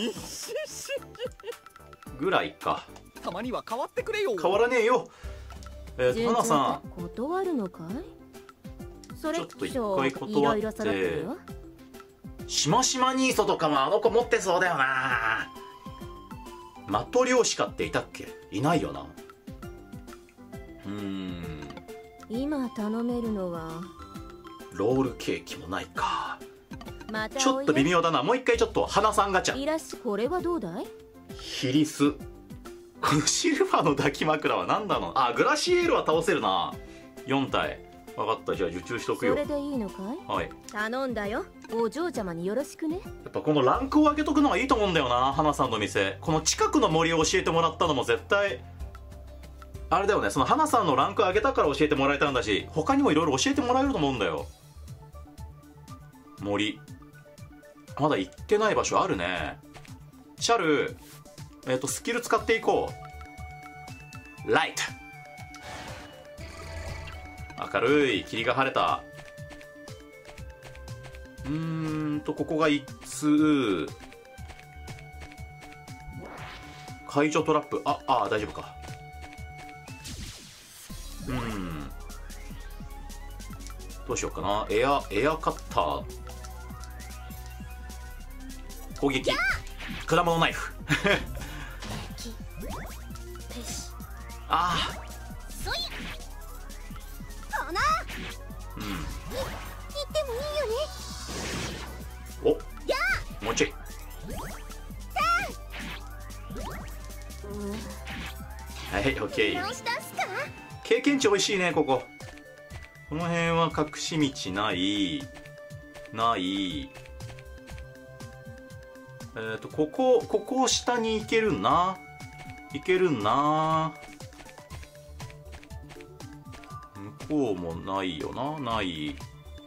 ぐらいか。 たまには変わってくれよ。 変わらねえよ。えー、花さん断るのかい。それちょっと一回断ってしましまニーソとかもあの子持ってそうだよな。マトリョーシカっていたっけ。いないよな。うーん今頼めるのはロールケーキもないか。 またちょっと微妙だな。もう一回ちょっと花さんガチャ。 いらっしこれはどうだい。 ヒリスこのシルバーの抱き枕は何だの。あグラシエールは倒せるな。よん体分かった。じゃあ受注しとくよ。 それでいいのかい。 はい頼んだよ。お嬢ちゃまによろしくね。 やっぱこのランクを上げとくのはいいと思うんだよな。花さんの店この近くの森を教えてもらったのも絶対あれだよね。その花さんのランク上げたから教えてもらえたんだし他にもいろいろ教えてもらえると思うんだよ。森まだ行ってない場所あるね。シャルえっ、ー、とスキル使っていこう。ライト明るい霧が晴れた。うーんとここがいっつ解除トラップ。ああ大丈夫か。うんどうしようかな。エアエアカッター攻撃果物ナイフああそいかな。 うんい言ってもいいよね。 おもうちょい。はいオッケー。 直したんすか。 経験値おいしいねここ。この辺は隠し道ないないえっ、ー、とここここを下に行けるな。行けるな。向こうもないよな。ない。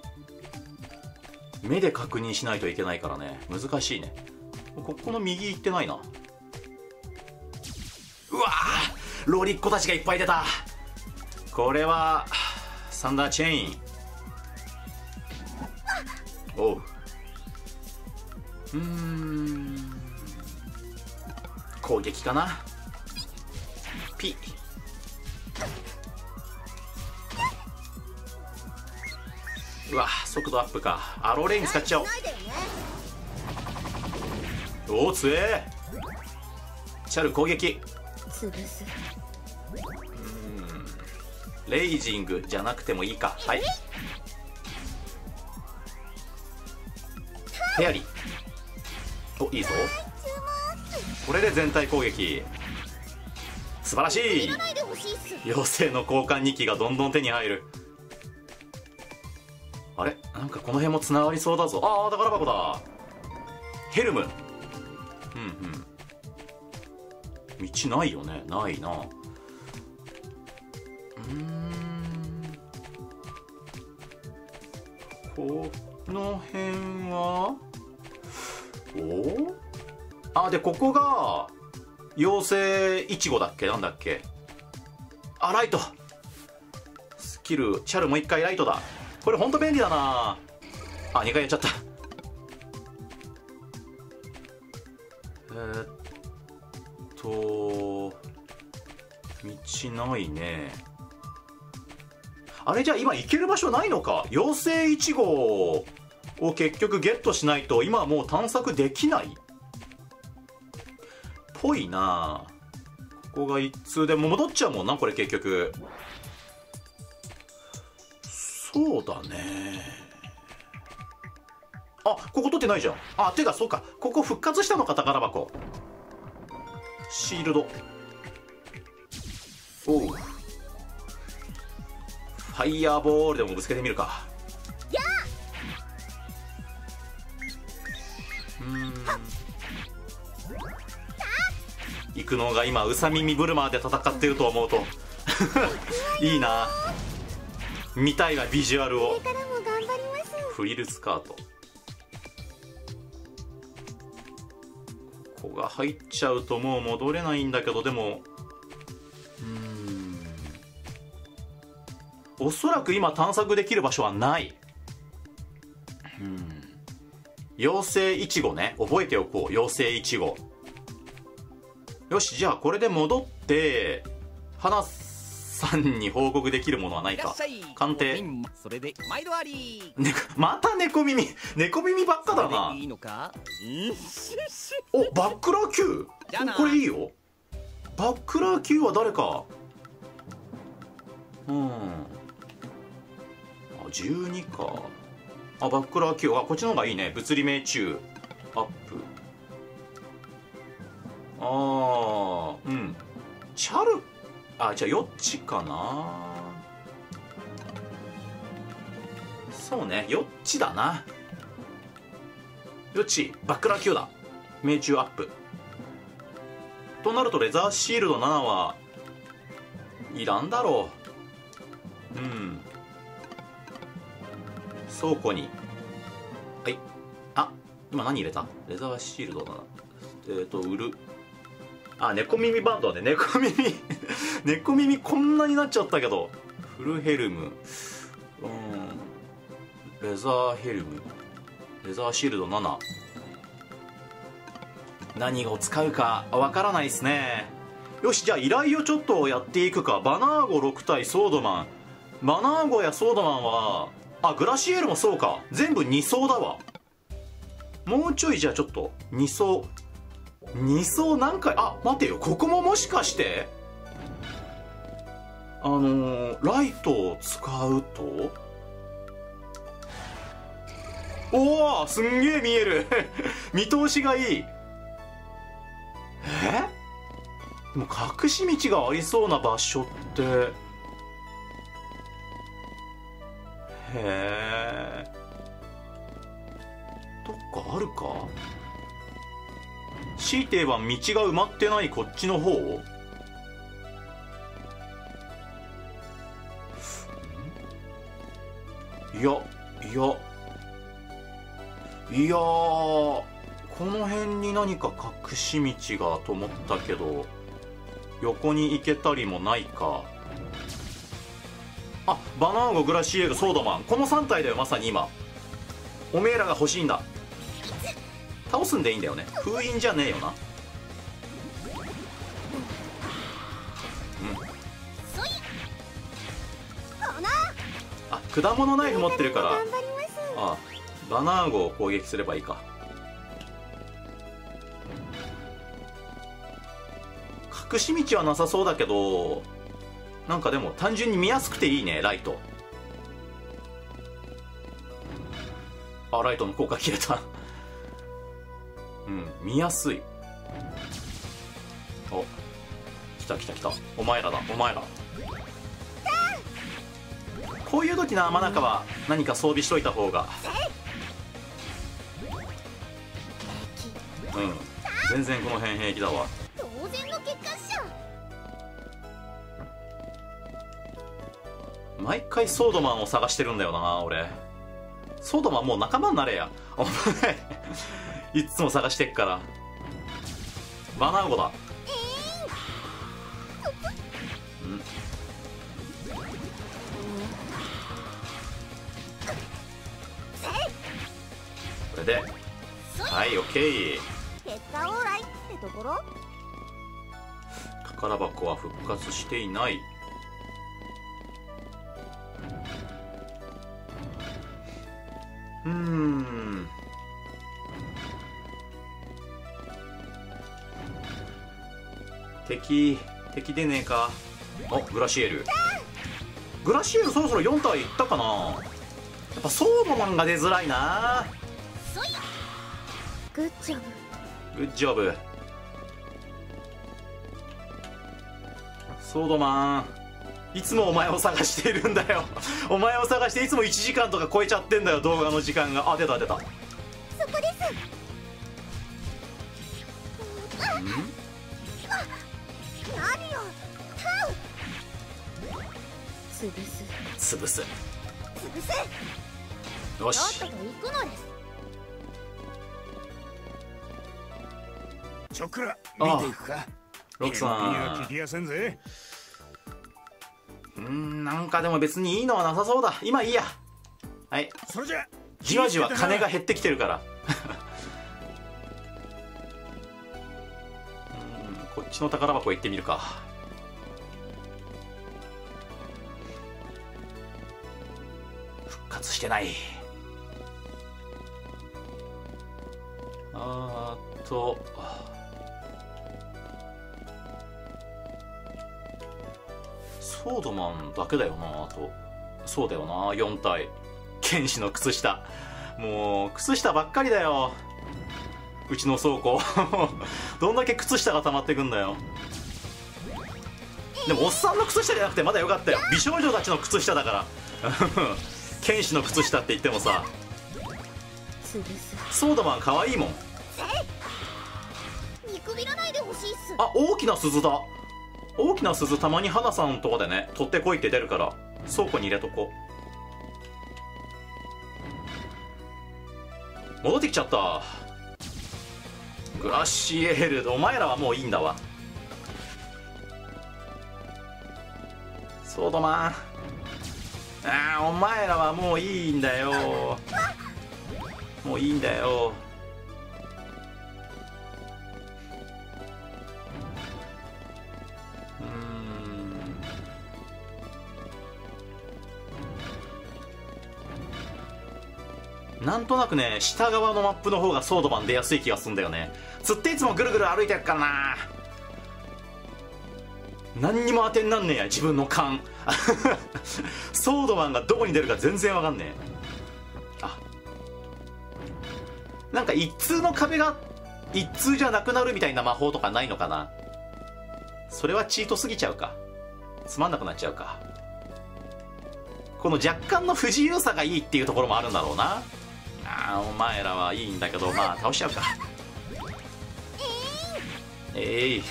目で確認しないといけないからね難しいね。ここの右行ってないな。うわーロリッコたちがいっぱい出た。これはサンダーチェイン。おううーん攻撃かな。ピうわ速度アップか。アローレイン使っちゃおう。おお強え。チャル攻撃。 潰す。 うんレイジングじゃなくてもいいか。はいフェアリーおいいぞ。これで全体攻撃素晴らしい。妖精の交換日記がどんどん手に入る。 あれなんかこの辺もつながりそうだぞ。ああ宝箱だ。ヘルム。うんうん道ないよね。ないな。うーんこの辺はおおあでここが妖精イチゴだっけなんだっけ。あライトスキルチャルもう一回ライトだ。これほんと便利だなあ。にかいやっちゃった。えー、っと道ないね。あれじゃあ今行ける場所ないのか。妖精いちごを結局ゲットしないと今はもう探索できないぽいな。ここが一通でも戻っちゃうもんなこれ結局。そうだね。あここ取ってないじゃん。あてかそうかここ復活したのか宝箱。シールド。おうファイヤーボールでもぶつけてみるか。うん行くのが今ウサ耳ブルマーで戦ってると思うといいな。見たいわビジュアルを。 これからも頑張ります。 フリルスカート。ここが入っちゃうともう戻れないんだけど、でもうーんおそらく今探索できる場所はない。うん妖精イチゴね覚えておこう。妖精イチゴ。よしじゃあこれで戻って花さんに報告できるものはないか。鑑定。 それで毎度あり、 ね、また猫耳猫耳ばっかだな。 いいのか。 おバックラー Q これいいよ。バックラー Q は誰か。うんあじゅうにか。あバックラー Q あこっちの方がいいね。物理命中アップ。ああうんチャルあじゃあヨッチかな。そうねヨッチだな。ヨッチバックラー Q だ。命中アップとなるとレザーシールドななはいらんだろう。うん倉庫にはいあ今何入れた。レザーシールドななえっ、ー、と売る。あ猫耳バンドはね猫耳猫耳こんなになっちゃったけど。フルヘルムうんレザーヘルムレザーシールドなな何を使うかわからないですね。よしじゃあ依頼をちょっとやっていくか。バナーゴろく体ソードマン。バナーゴやソードマンはあグラシエルもそうか全部に層だわ。もうちょいじゃあちょっとに層に層何回あ待てよここももしかしてあのー、ライトを使うとおおすんげえ見える見通しがいい。えでも隠し道がありそうな場所ってへえどっかあるか。強いて言えば道が埋まってないこっちの方。いやいやいやこの辺に何か隠し道がと思ったけど横に行けたりもないか。あバナーゴグラシエルソードマンこのさん体だよまさに今。おめえらが欲しいんだ。倒すんでいいんだよね。封印じゃねえよな。うんあ果物ナイフ持ってるからあバナーゴを攻撃すればいいか。隠し道はなさそうだけどなんかでも単純に見やすくていいねライト。あライトの効果切れたうん見やすい。お来た来た来たお前らだお前ら。こういう時な真中は何か装備しといた方が。うん全然この辺平気だわ。 当然の結果っしょ。 毎回ソードマンを探してるんだよな俺。ソードマンもう仲間になれやお前いっつも探してっから。バナーゴだ。うんこれではいオッケー。 結果オーライってところ。 宝箱は復活していない。うーん敵敵出ねえか。おグラシエル。グラシエルそろそろよん体いったかな。やっぱソードマンが出づらいな。 グッジョブ。 グッジョブ。ソードマンいつもお前を探しているんだよお前を探していつもいちじかんとか超えちゃってんだよ動画の時間が。あ出た出た。 そこです。 うん何よ。潰す潰す。 潰す。 よしとっとと行くのです。 ちょっくら見ていくか。 ロクさいやん聞きやせんぜ。 うーんなんかでも別にいいのはなさそうだ。今いいや。はい。 それじゃじわじわ金が減ってきてるからうんこっちの宝箱行ってみるか。復活してない。あーっとソードマンだけだよな。あとそうだよなよん体。剣士の靴下。もう靴下ばっかりだようちの倉庫どんだけ靴下が溜まってくんだよ。でもおっさんの靴下じゃなくてまだよかったよ。美少女たちの靴下だから剣士の靴下って言ってもさ。 潰す。 ソードマン可愛いもん。 見くびらないでほしいっす。 あ大きな鈴だ。大きな鈴たまに花さんとかでね取ってこいって出るから倉庫に入れとこう。戻ってきちゃった。グラシエル。お前らはもういいんだわ。ソードマンああお前らはもういいんだよ。もういいんだよ。うーんなんとなくね下側のマップの方がソードマン出やすい気がするんだよね。釣っていつもぐるぐる歩いてるからな。何にも当てになんねえや自分の勘ソードマンがどこに出るか全然わかんねえ。あなんか一通の壁が一通じゃなくなるみたいな魔法とかないのかな。それはチートすぎちゃうか。つまんなくなっちゃうか。この若干の不自由さがいいっていうところもあるんだろうな。あーお前らはいいんだけどまあ倒しちゃうか。えい、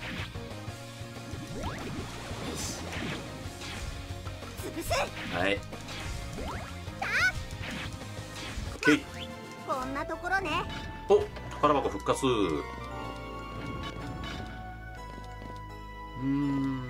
潰す。 はい OK。 こんなところね。 お宝箱復活。うーん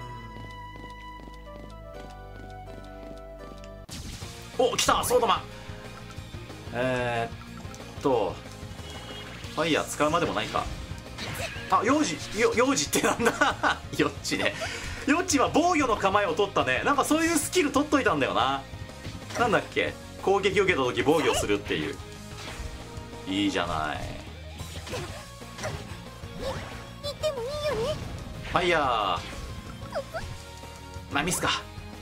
お来たソードマン。えー、っとファイヤー使うまでもないか。あ幼児よ幼児ってなんだヨッチね。ヨッチは防御の構えを取ったね。なんかそういうスキル取っといたんだよな。なんだっけ攻撃を受けた時防御するっていう。いいじゃない。 行ってもいいよね。 ファイヤーまあミスか。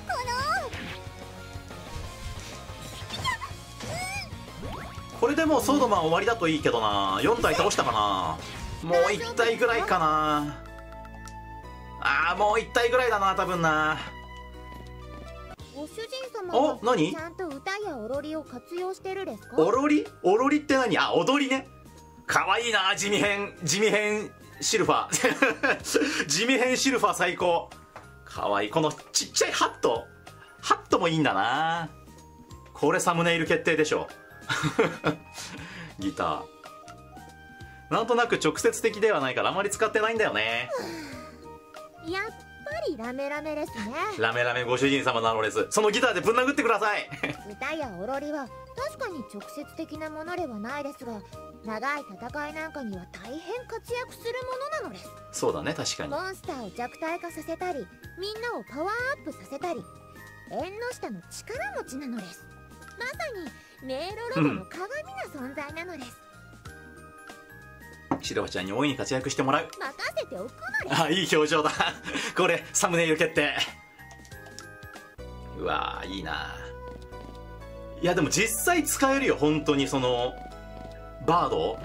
これでもうソードマン終わりだといいけどな。よん体倒したかな。もういち体ぐらいかな。あーもういち体ぐらいだな多分な。 ご主人様お何ちゃんと歌や踊オロリを活用してるですか？ おろりおろりって何？あ、踊りね。かわいいな、地味編地味編シルファー地味編シルファー最高。かわいい。このちっちゃいハットハットもいいんだな。これサムネイル決定でしょギターなんとなく直接的ではないからあまり使ってないんだよね。 やっぱりラメラメですね。 ラメラメご主人様なのです。そのギターでぶん殴ってください歌やオロリは確かに直接的なものではないですが、長い戦いなんかには大変活躍するものなのです。 そうだね、確かに。 モンスターを弱体化させたり、みんなをパワーアップさせたり、縁の下の力持ちなのです。まさに迷路ロボの鏡な存在なのです。 シルバちゃんに大いに活躍してもらう。 任せておくのです。 あ、いい表情だこれサムネイル決定。うわー、いいな。いやでも実際使えるよ、本当に。そのバード、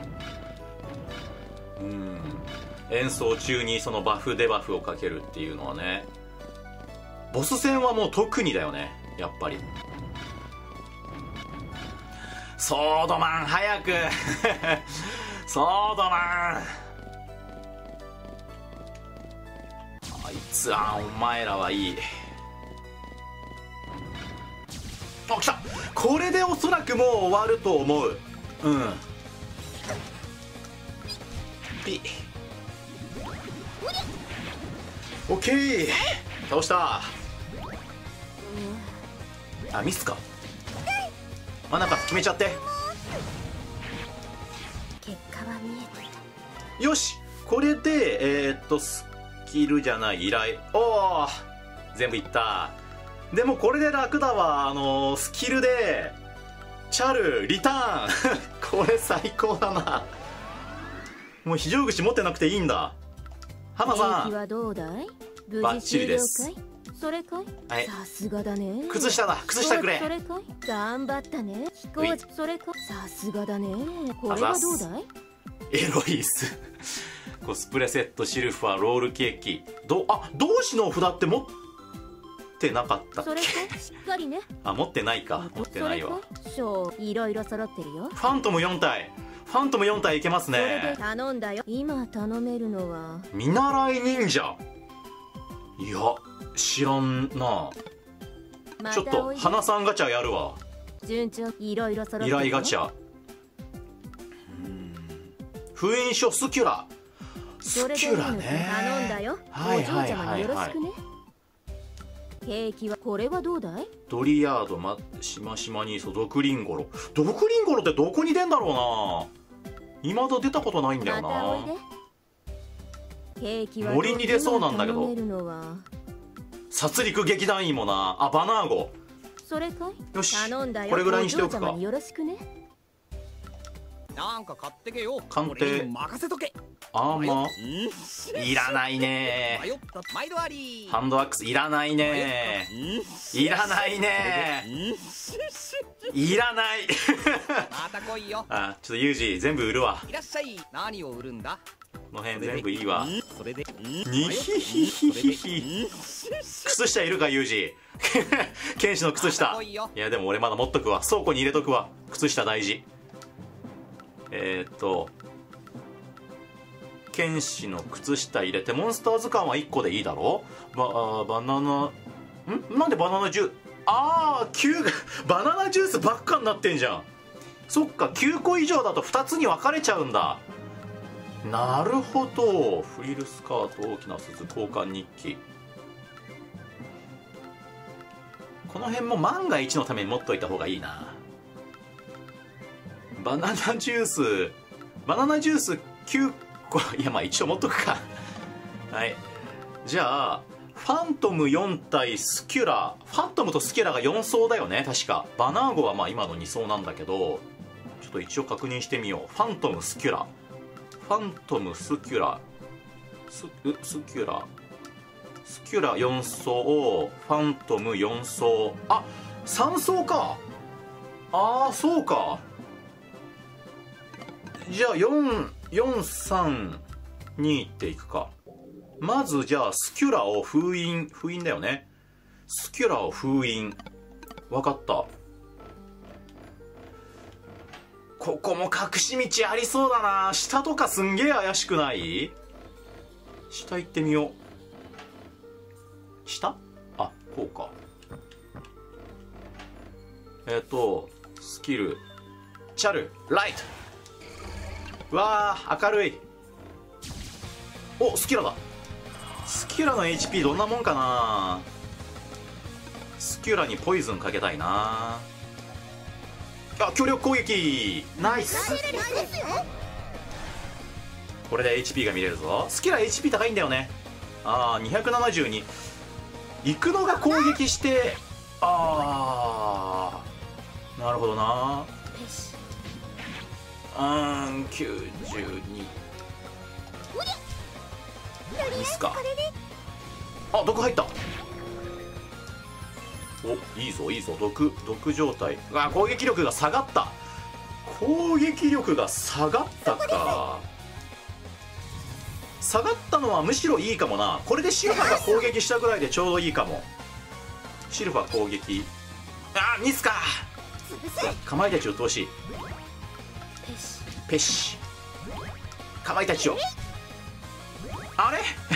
うん演奏中にそのバフデバフをかけるっていうのはね。ボス戦はもう特にだよね、やっぱり。ソードマン早くソードマン、あいつ、あお前らはいい。あ、来た。これでおそらくもう終わると思う。うんピオッケー、倒した。あ、ミスか。真ん中決めちゃって。 結果は見えてよし、これでえー、っとスキルじゃない依頼、おお全部いった。でもこれで楽だわ。あのー、スキルでチャルリターンこれ最高だな。もう非常口持ってなくていいんだ。花さんはどうだい？ バッチリです。 それかい？ はい、 さすがだね。 靴下だ、靴下くれ。 それかい？頑張ったね。飛行機、それか？さすがだね。これはどうだい？ エロイスコスプレセット、シルファー、ロールケーキ、どあ同志の札って持ってなかったっけ？ それかしっかりね。 あ、持ってないか。持ってないわ。 そう、いろいろ揃ってるよ。 ファントムよん体、ファントムよん体いけますそれでね。 頼んだよ。今頼めるのは見習い忍者。いや知らんな。ちょっと花さんガチャやるわ。 順調、いろいろ揃ってる依よ。 頼ガチャ。封印書スキュラ。スキュラね。 頼んだよ。 はいはいはいはい、 お嬢ちゃまによろしくね。ケーキはこれはどうだい？ ドリヤード、ま、しましまにそ、毒リンゴロ。毒リンゴロってどこに出んだろうな。未だ出たことないんだよな。 またおいで。ケーキは森に出そうなんだけど。 頼めるのは殺戮劇団員もなあ。バナーゴ。 それかい？ よし、 頼んだよ。 これぐらいにしておくか。 お嬢ちゃまによろしくね。 なんか買ってけよ。 鑑定俺に任せとけ。 アーマうんーいらないね。 迷った毎度あり。 ハンドアックスいらないね。いらないね。いらないまた来いよ。 あ、ちょっとユージ全部売るわ。 いらっしゃい。何を売るんだ？ この辺全部いいわ。 それでにひひひひひ。靴下いるかユージ剣士の靴下。いやでも俺まだ持っとくわ。倉庫に入れとくわ。靴下大事。えー、っと剣士の靴下入れて、モンスター図鑑はいっこでいいだろ。ババナナんなんでバナナジューあーきゅうバナナジュースばっかになってんじゃん。そっか、きゅうこ以上だとふたつに分かれちゃうんだ。なるほど。フリルスカート、大きな鈴、交換日記。この辺も万が一のために持っといた方がいいな。バナナジュースバナナジュースきゅうこ、いやまあ一応持っとくかはい、じゃあファントムよん体、スキュラ、ファントムとスキュラがよん層だよね確か。バナーゴはまあ今のに層なんだけど、ちょっと一応確認してみよう。ファントムスキュラ、ファントムスキュラ、ススキュラスキュラよん層、ファントムよん層、あさん層か。ああそうか。じゃあよん、よん、さん、にっていくか。まずじゃあスキュラを封印、封印だよね。スキュラを封印。わかった。 ここも隠し道ありそうだな。下とかすんげえ怪しくない？下行ってみよう。下？あ、こうか。えっとスキルチャルライト。わあ明るい。お、スキラだ。スキュラの エイチピー どんなもんかな。スキュラにポイズンかけたいな。あ、強力攻撃ナイス。これで エイチピー が見れるぞ。スキュラ エイチピー 高いんだよね。ああにひゃくななじゅうに。行くのが攻撃して、ああなるほどな。うーんきゅうじゅうにいいっすか。あ、毒入った。お、いいぞいいぞ。毒毒状態。あ、攻撃力が下がった。攻撃力が下がったか。下がったのはむしろいいかもな。これでシルファが攻撃したぐらいでちょうどいいかも。シルファ攻撃。あーミスか。かまいたちうっとうしい。ペシかまいたちを。あれ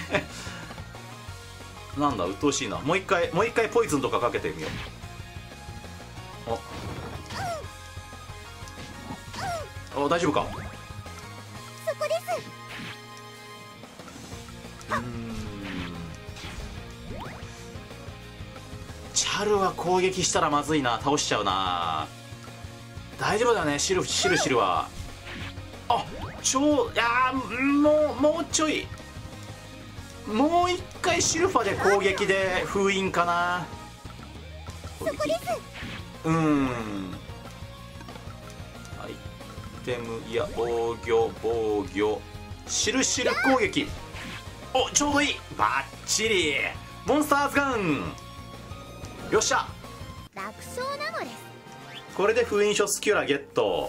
なんだ、鬱陶しいな。もう一回もう一回ポイズンとかかけてみよう。おお、大丈夫か。 そこです。 うーんチャルは攻撃したらまずいな。倒しちゃうな。大丈夫だよね。シルシルシルは。あ、超いやーもうもうちょい。もう一回シルファで攻撃で封印かな。 そこです。 うーんアイテム、いや防御防御シルシル攻撃。お、ちょうどいい。バッチリ。モンスターズガン。よっしゃ、 楽勝なのです。 これで封印書スキュラゲット。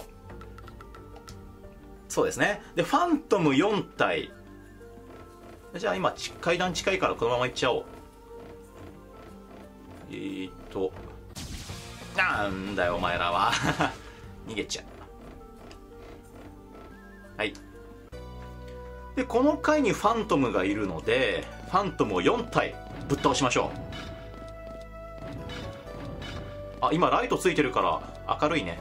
そうですね。でファントムよん体。じゃあ今階段近いからこのまま行っちゃおう。えーっとなんだよお前らは逃げちゃう。はい。でこの階にファントムがいるのでファントムをよん体ぶっ倒しましょう。あ、今ライトついてるから明るいね。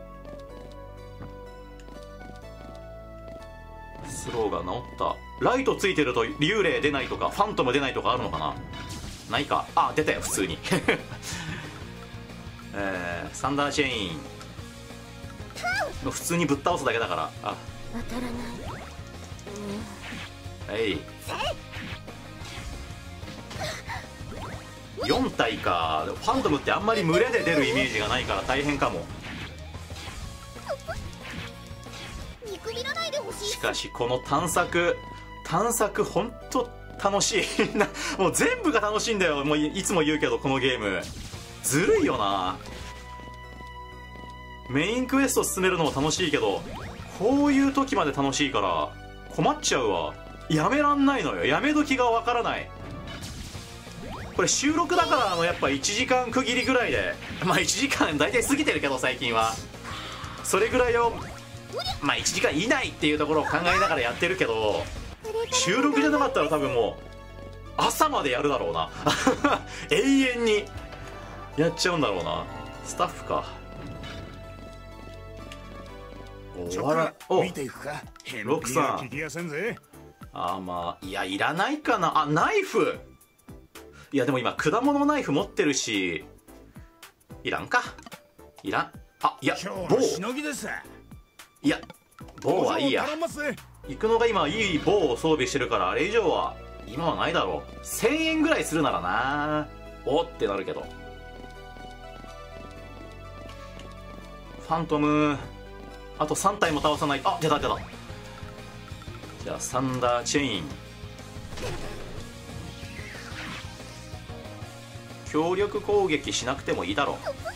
スローが治った。ライトついてると幽霊出ないとかファントム出ないとかあるのかな。ないか。あ、出たよ普通にえー、サンダーチェイン普通にぶっ倒すだけだから。あ、 当たらない。 はい、よん体か。ファントムってあんまり群れで出るイメージがないから大変かも。 見くびらないでほしい。 しかしこの探索探索ほんと楽しいな。もう全部が楽しいんだよ。もう い, いつも言うけどこのゲームずるいよな。メインクエスト進めるのも楽しいけどこういう時まで楽しいから困っちゃうわ。やめらんないのよ。やめ時がわからない。これ収録だからあのやっぱいちじかん区切りぐらいで、まあいちじかん大体過ぎてるけど最近はそれぐらいをまあいちじかん以内っていうところを考えながらやってるけど、収録じゃなかったら多分もう朝までやるだろうな永遠にやっちゃうんだろうな。スタッフか。おわらお見ていくか。 ロックさん。 聞きやせんぜ。 あ、まあいやいらないかな。あ、ナイフ。いやでも今果物ナイフ持ってるしいらんか。いらん。あ、いや棒。 しのぎです。 いや棒はいいや。行くのが今いい棒を装備してるからあれ以上は今はないだろう。せんえんぐらいするならなおってなるけど。ファントムあとさん体も倒さない。あ、出た出た。じゃあサンダーチェイン。強力攻撃しなくてもいいだろ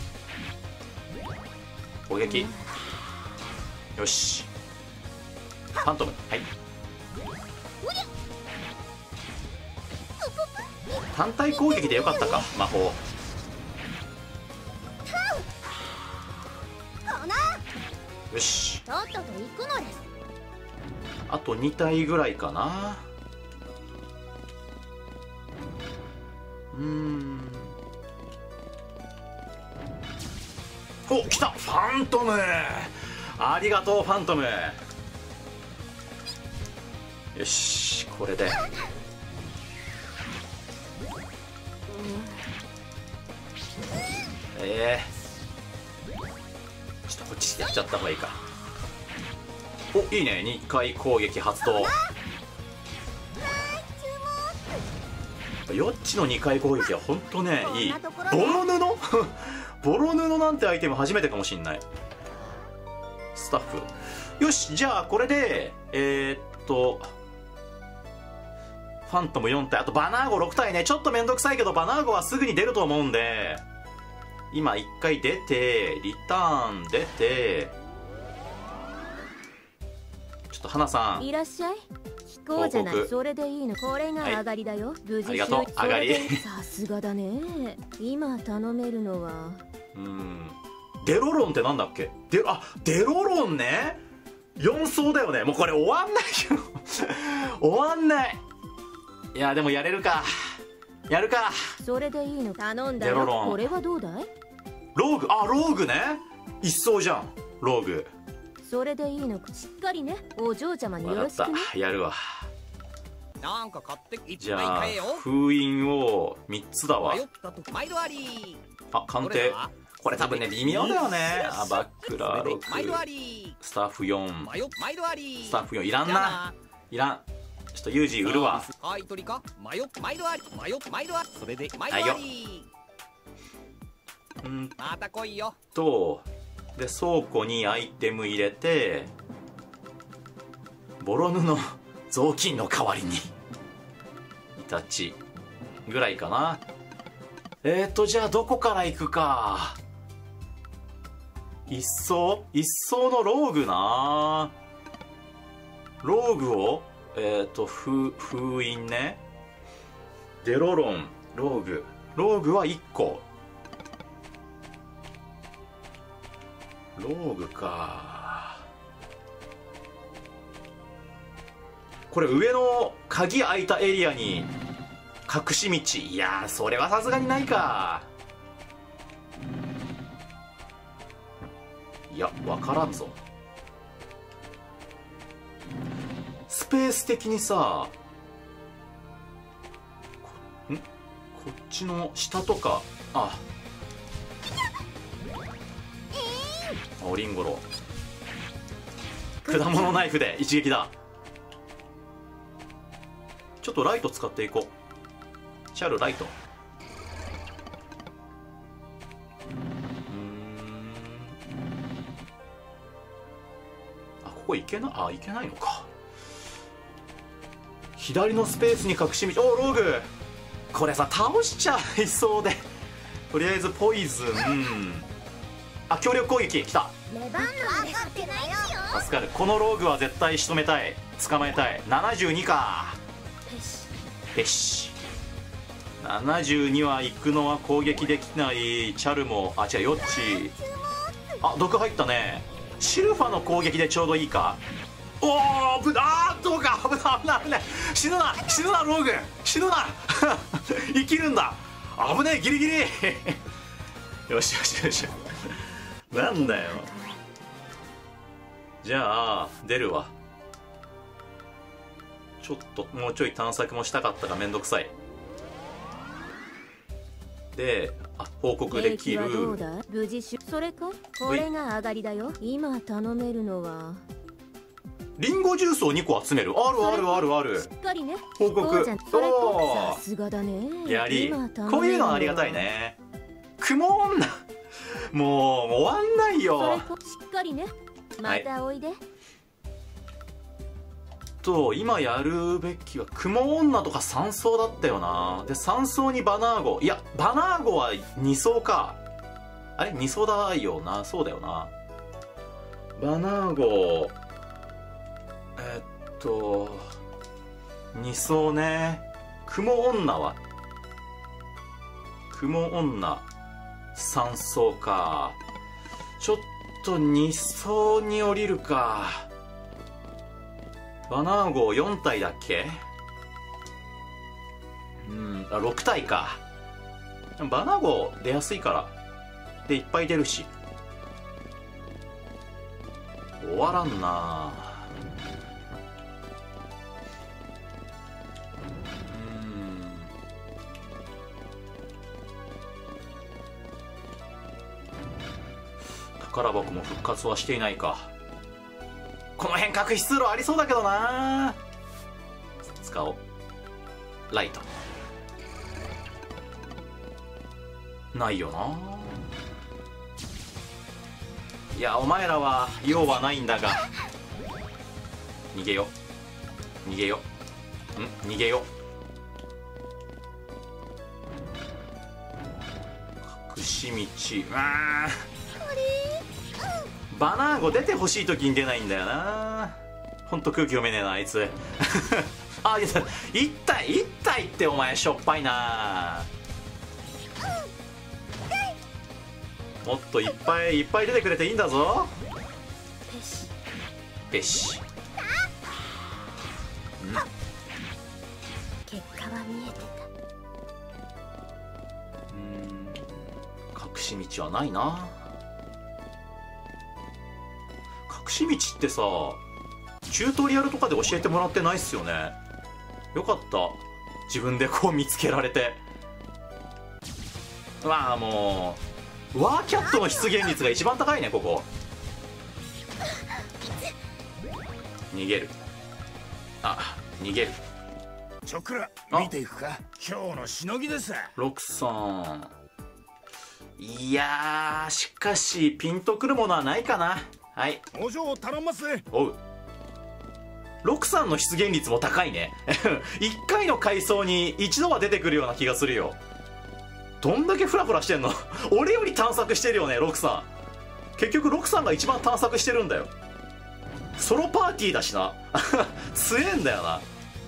う。攻撃よし。ファントム、はい。単体攻撃でよかったか魔法。 よし、 とっとと行くのです。 あとに体ぐらいかな。うーん、お、来たファントム。ありがとうファントム。よし、これでええー、ちょっとこっちやっちゃった方がいいか。お、いいね、にかい攻撃発動。ヨッチのにかい攻撃はほんとね、いい。ボロ布ボロ布なんてアイテム初めてかもしんない。スタッフ、よし、じゃあこれでえー、っとファントムよん体、あとバナーゴろく体ね。ちょっとめんどくさいけどバナーゴはすぐに出ると思うんで、今いっかい出てリターン出て、ちょっと花さんいらっしゃい。聞こうじゃない。それでいいの。これが上がりだよ、はい、無事。 ありがとう上がり。 さすがだね。今頼めるのは、 うん、デロロンってなんだっけ。デあデロロンね、よん層だよね。もうこれ終わんないよ終わんない。いやでもやれるか、やるか。 それでいいの。頼んだよ。これはどうだい。 ローグ、あローグね、一層じゃんローグ。 それでいいの。しっかりね、お嬢ちゃまによろしくね。 分かった、やるわ。 なんか買ってじゃあ封印をみっつだわ。あ、鑑定。これ多分ね微妙だよね。あ、バックラーろく、スタッフよん、スタッフよんいらんな、いらん。ちょっとユージ売るわ。 買い取りか。迷っマイドあり、迷っマイドあり。それでマイドあり。 うんまた来いよ。 とで倉庫にアイテム入れて、ボロ布雑巾の代わりにイタチぐらいかな。えーとじゃあどこから行くか。一層一層のローグな。ローグをえーと封封印ね。デロロン、ローグ、ローグはいっこ。ローグか。これ上の鍵開いたエリアに隠し道、いやーそれはさすがにないか。いや分からんぞ。スペース的にさ、こんこっちの下とか、あオリンゴロ果物ナイフで一撃だ。ちょっとライト使っていこう。チャルライト。うーん、あここ行けなあ行けないのか。左のスペースに隠し道。おローグこれさ倒しちゃいそうで、とりあえずポイズン。あ強力攻撃きた。助かる。このローグは絶対仕留めたい、捕まえたい。ななじゅうにか。よしななじゅうには行くのは攻撃できない。チャルもあ違うヨッチ。あ毒入ったね。シルファの攻撃でちょうどいいか。おおぶあーどうか危ない危ない危ない。死ぬな死ぬなローグ死ぬな生きるんだ。危ねえギリギリよしよしよしなんだよ。じゃあ出るわ。ちょっともうちょい探索もしたかったがめんどくさい。であ報告できる。 無事しそれか。これが上がりだよ。今頼めるのはリンゴジュースをにこ集める。あるあるあるある。 しっかりね報告。おおさすがだね。 やりこういうのありがたいね。雲女もう終わんないよ。 しっかりねまたおいで、はい、 と今やるべきは雲女とかさん層だったよな。でさん層にバナーゴ、いやバナーゴはに層か。あれに層だよな。そうだよな。バナーゴえっとに層ね。雲女は雲女さん層か。ちょっとに層に降りるか。バナー号よん体だっけ。うん、あろく体か。バナー号出やすいからでいっぱい出るし終わらんな。宝箱も復活はしていないか。この辺隠し通路ありそうだけどな。使おう。ライトないよな。いやお前らは用はないんだが逃げよ逃げよん逃げよ。隠し道。あーバナー号出てほしい時に出ないんだよな。ほんと空気読めねえなあいつあいや一体一体ってお前しょっぱいな。もっといっぱいいっぱい出てくれていいんだぞ。 ペシペシ。 結果は見えてた。うん隠し道はないな。隠し道ってさチュートリアルとかで教えてもらってないっすよね。よかった自分でこう見つけられて。まあもうワーキャットの出現率が一番高いねここ。逃げる。あ逃げる。 チョクラ見ていくか。今日のしのぎです。 ロクさんいやーしかしピンとくるものはないかな。はい登場頼んますね。 おうロクさんの出現率も高いねいっかいの階層に一度は出てくるような気がするよ。どんだけフラフラしてんの俺より探索してるよねロクさん。結局ロクさんが一番探索してるんだよ。ソロパーティーだしな強えんだよな。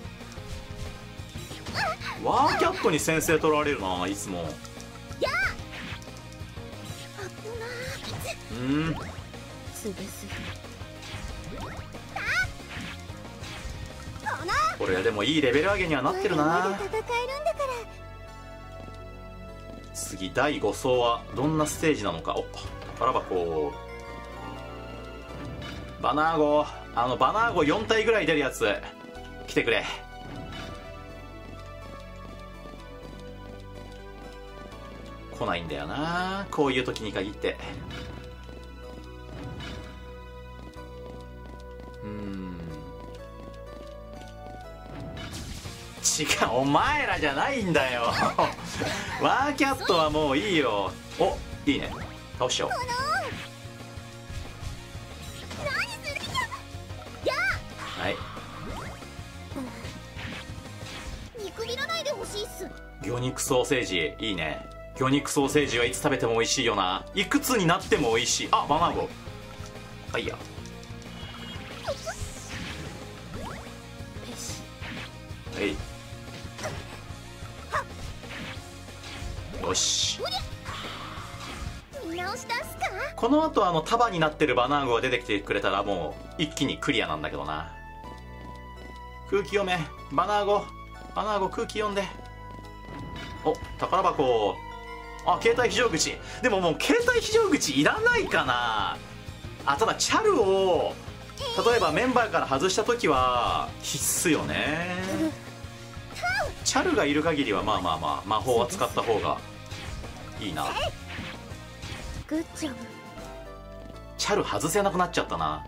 ワーキャットに先制取られるないつも。うんすぐすこれでもいいレベル上げにはなってるな。 戦えるんだから。 次だいご層はどんなステージなのか。お宝箱バナー号あのバナー号よん体ぐらい出るやつ来てくれ。来ないんだよなこういう時に限って。うん違うお前らじゃないんだよワーキャットはもういいよ。おいいね倒しちゃおう。はい見くびらないでほしいっす。 魚肉ソーセージいいね。魚肉ソーセージはいつ食べても美味しいよな。いくつになっても美味しい。あバナー号はいやペシはいよし。 見直したっすか。 この後あの束になってるバナー号が出てきてくれたらもう一気にクリアなんだけどな。空気読めバナー号バナー号空気読んで。お宝箱あ携帯非常口。でももう携帯非常口いらないかなあ。ただチャルを例えばメンバーから外した時は必須よね。チャルがいる限りはまあまあまあ魔法は使った方がいいな。 グッジョブ。 チャル外せなくなっちゃったな。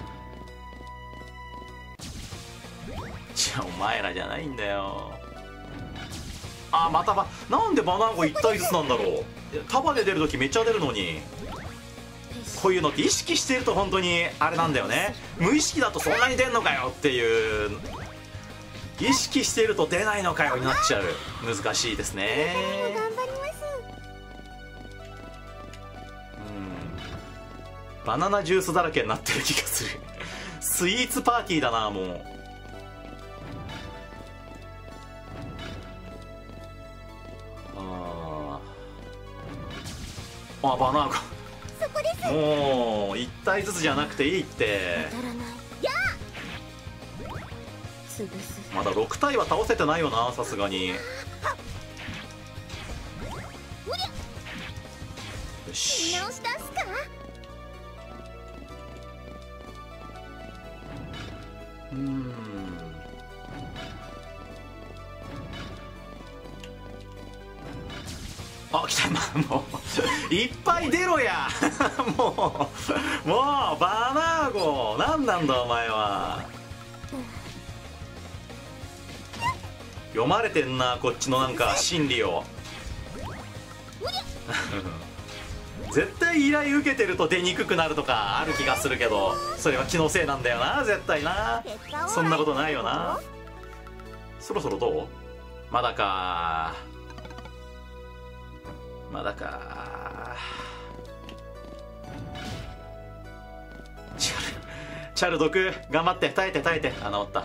じゃあお前らじゃないんだよ。あまたばなんでバナー号いち体ずつなんだろう。束で出るときめっちゃ出るのに。こういうのって意識してると本当にあれなんだよね。無意識だとそんなに出んのかよっていう。意識してると出ないのかよになっちゃう。難しいですね。 頑張ります。 うんバナナジュースだらけになってる気がするスイーツパーティーだなもう。ああバナーがそこです。 もういったいずつじゃなくていいって。 当たらない。潰す。 まだろく体は倒せてないよな、さすがに。よし、 見直し出すか。 うーん、あ、来た。もういっぱい出ろやもうもうバナーゴ何なんだお前は。読まれてんな、こっちのなんか心理を絶対依頼受けてると出にくくなるとかある気がするけど、それは気のせいなんだよな、絶対な。そんなことないよな。そろそろどう？まだかまだか。チャルチャル毒頑張って、耐えて耐えて。あ、治った。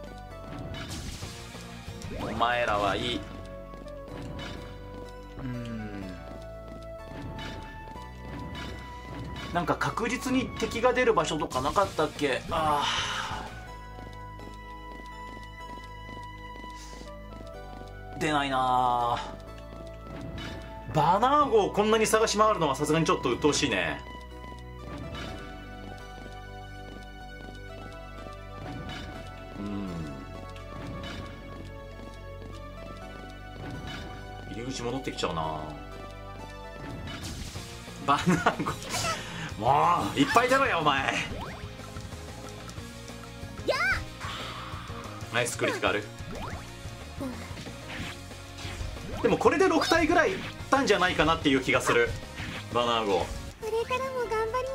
お前らはいい。うーん、なんか確実に敵が出る場所とかなかったっけ。あー、出ないな。バナー号をこんなに探し回るのはさすがにちょっと鬱陶しいね。うん、入り口戻ってきちゃうな。バナー号もういっぱい出ろよお前。ナイスクリティカル。でもこれでろく体ぐらいいったんじゃないかなっていう気がする。バナー号これからも頑張ります。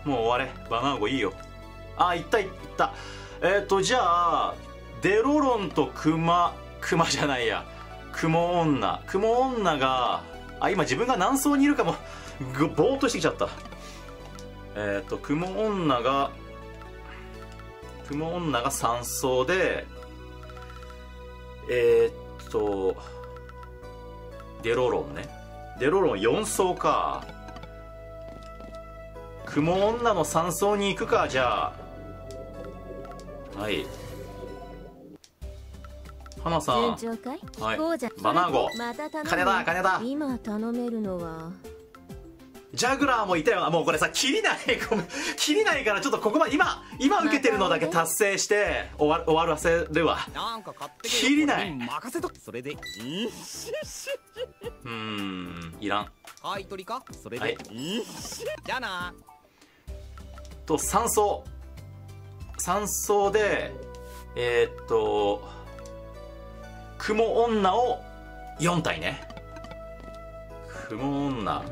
もう終われ。バナー号いいよ。あ、いったいった。えっ、ー、とじゃあデロロンとクマクマじゃないやクモ女クモ女が、あ、今自分が何層にいるかもぐぼーっとしてきちゃった。えっ、ー、とクモ女がクモ女がさん層で、えっ、ー、とデロロンね。デロロンよん層か。雲女のさん層に行くか、じゃあ。はい。花さん。 順調かい？ はい。 こうじゃバナー号。 また頼む。 金だ、金だ。 今頼めるのは。 ジャグラーもいたよな。もうこれさ、切りない。ごめん。切りないから、ちょっとここまで、今、今受けてるのだけ達成して、終わ、終わらせるわ。 なんか買って切りない。 任せとく。それでいい。 うーん、いらん。 買い取りか。それで、 はい、 じゃあな。 とさん層さん層でえー、っと雲女をよん体ね。雲女、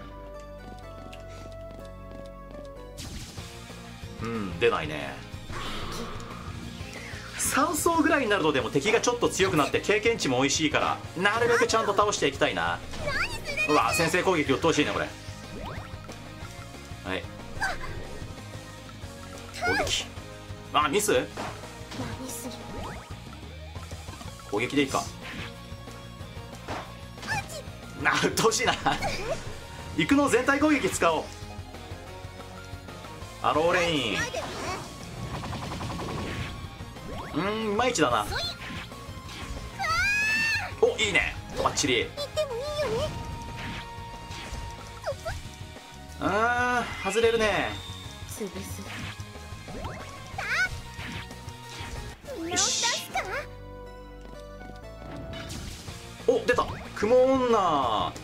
うん、出ないね。さん層ぐらいになるとでも敵がちょっと強くなって経験値も美味しいから、なるべくちゃんと倒していきたいな。うわ、先制攻撃うっとうしいねこれ。はい、攻撃。あ、ミス？ 何する？ 攻撃でいいか。な、うっとうしいな。行くの全体攻撃使おう。アローレイン。うーん、いまいちだな。お、いいね、バッチリ。 行ってもいいよね。 あー、外れるね。 潰す。 よし。お、出た。雲女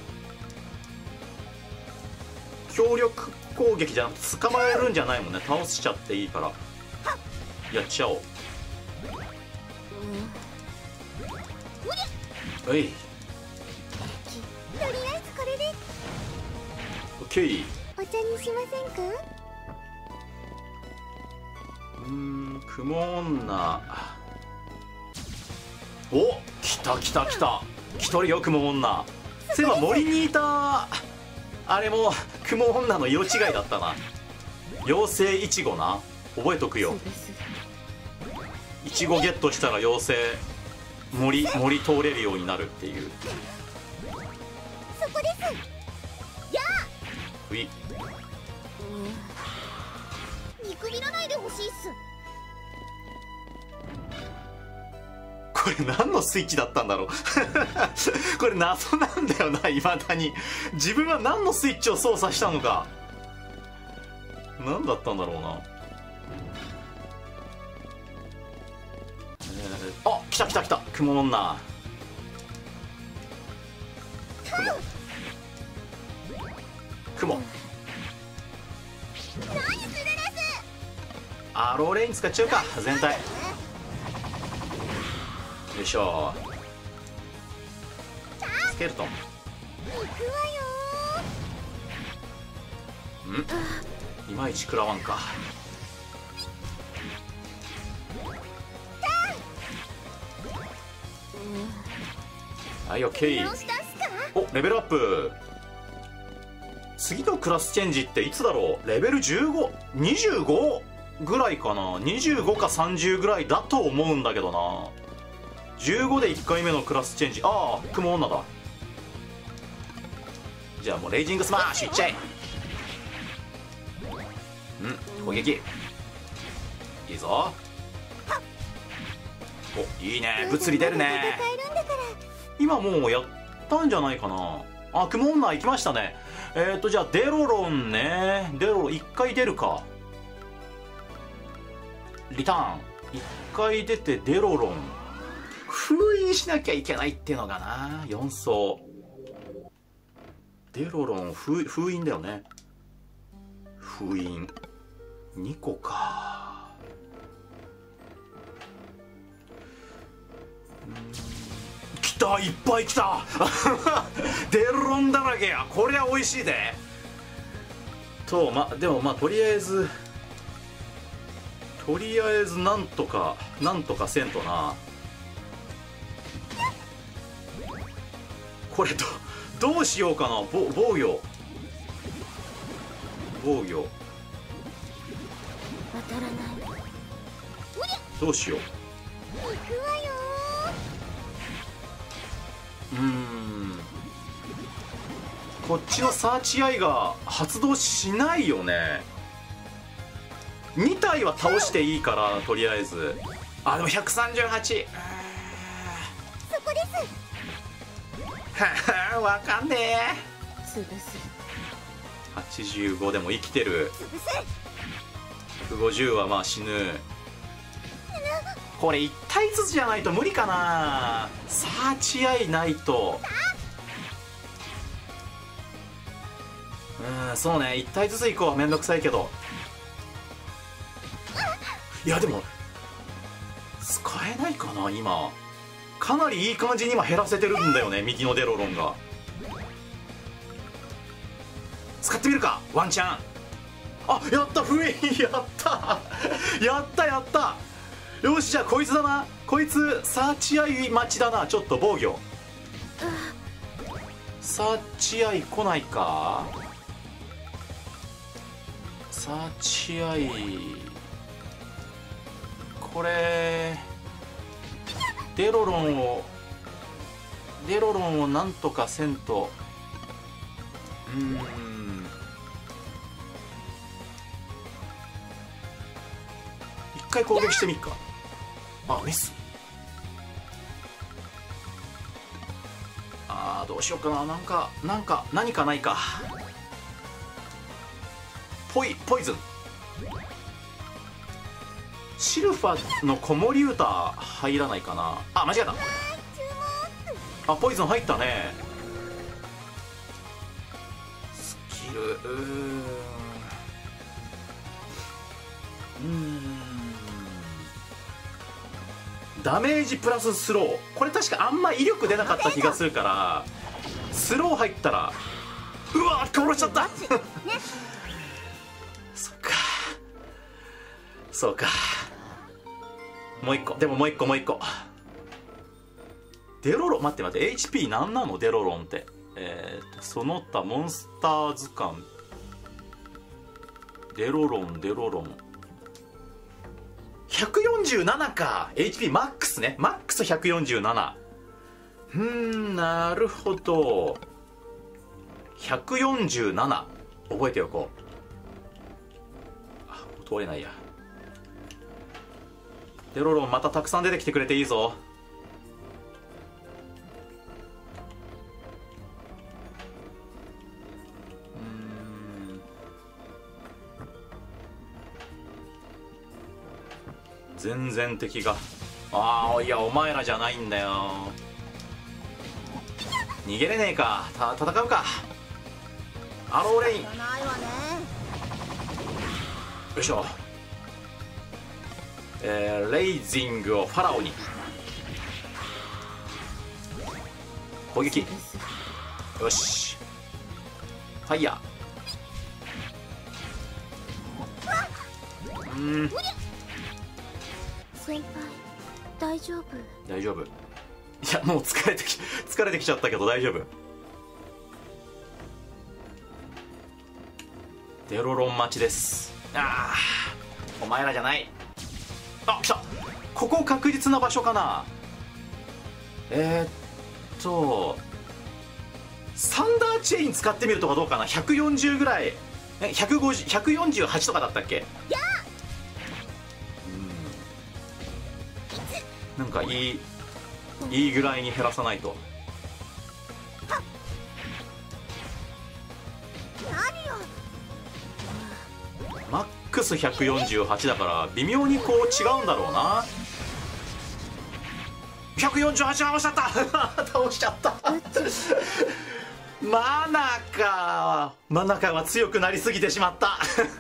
強力攻撃じゃなくて捕まえるんじゃないもんね。倒しちゃっていいからやっちゃおう。はい、 とりあえずこれでオッケー。 お茶にしませんか？ うーん、雲女。お、来た来た来た。来とるよ雲女。そういえば森にいたあれも雲女の色違いだったな。妖精イチゴな、覚えとくよ。イチゴゲットしたら妖精森森通れるようになるっていう。 そこです。やうい。 ほしいっす。 これ何のスイッチだったんだろうこれ謎なんだよな、いまだに。自分は何のスイッチを操作したのか、何だったんだろうな。えー、あ、来た来た来た、雲女。雲雲アローレイン使っちゃうか、全体。よいしょ。スケルトン。ん、いまいち食らわんか。はい、オッケー。お、レベルアップ。次のクラスチェンジっていつだろう。レベルじゅうご、にじゅうごぐらいかな。にじゅうごかさんじゅうぐらいだと思うんだけどな。じゅうごでいっかいめのクラスチェンジ。ああ、雲女だ。じゃあもうレイジングスマッシュいっちゃえ。うん、攻撃いいぞ。お、いいね、物理出るね。今もうやったんじゃないかな。あ、雲女行きましたね。えっとじゃあデロロンね。デロロンいっかい出るか。リターンいっかい出てデロロン封印しなきゃいけないっていうのがな。よん層デロロン 封, 封印だよね。封印にこか。きた、いっぱいきたデロロンだらけや。こりゃ美味しいで。とまでもまあとりあえずとりあえずなんとかなんとかせんとな。これどどうしようかな。防防御防御当たらない。 どうしよう。うーん、こっちのサーチアイが発動しないよね。に体は倒していいからとりあえず。あ、でもひゃくさんじゅうはち。 そこです。 ははわかんねえ。 潰す。 はちじゅうごでも生きてる。 潰す。 ひゃくごじゅうはまあ死ぬ。これいち体ずつじゃないと無理かな。サーチアイないと。うん、そうね、いち体ずついこう。めんどくさいけど。いやでも使えないかな。今かなりいい感じに今減らせてるんだよね、右のデロロンが。使ってみるか、ワンチャン。あ、やった、封印やったやったやった。よし、じゃあこいつだな。こいつサーチアイ待ちだな。ちょっと防御。サーチアイ来ないか。サーチアイこれデロロンをデロロンをなんとかせんと。うーん、一回攻撃してみっか。あ、ミス。あー、どうしようかな。なんかなんか何かないか。ポイポイズン。シルファの子守歌入らないかな。あ、間違えた。あ、ポイズン入ったね。スキルうーんうーんダメージプラススロー。これ確かあんま威力出なかった気がするから、スロー入ったらうわー殺しちゃったそっかそうか。もう一個、でももう一個もう一個。デロロン、待って待って、 エイチピー 何なのデロロンって。えーとその他モンスター図鑑。デロロンデロロンひゃくよんじゅうななか。 エイチピー マックスね。マックスひゃくよんじゅうなな。うーん、なるほど。ひゃくよんじゅうなな覚えておこう。あ、通れないや。 デロロンまたたくさん出てきてくれていいぞ。うーん、全然敵が、ああいやお前らじゃないんだよ。逃げれねえか。た戦うか。アローレイン、よいしょ。えー、レイジングをファラオに攻撃。よし、ファイヤー。うん先輩大丈夫？ 大丈夫。いやもう疲れてき疲れてきちゃったけど大丈夫。デロロン待ちです。ああお前らじゃない。あ、来た。ここ確実な場所かな。えー、っとサンダーチェイン使ってみるとかどうかな。ひゃくよんじゅうぐらい、えひゃくごじゅう、ひゃくよんじゅうはちとかだったっけ。うん、なんかいいいいぐらいに減らさないと。マックスひゃくよんじゅうはちだから微妙にこう違うんだろうな。ひゃくよんじゅうはち倒しちゃった倒しちゃったマナカマナカは強くなりすぎてしまった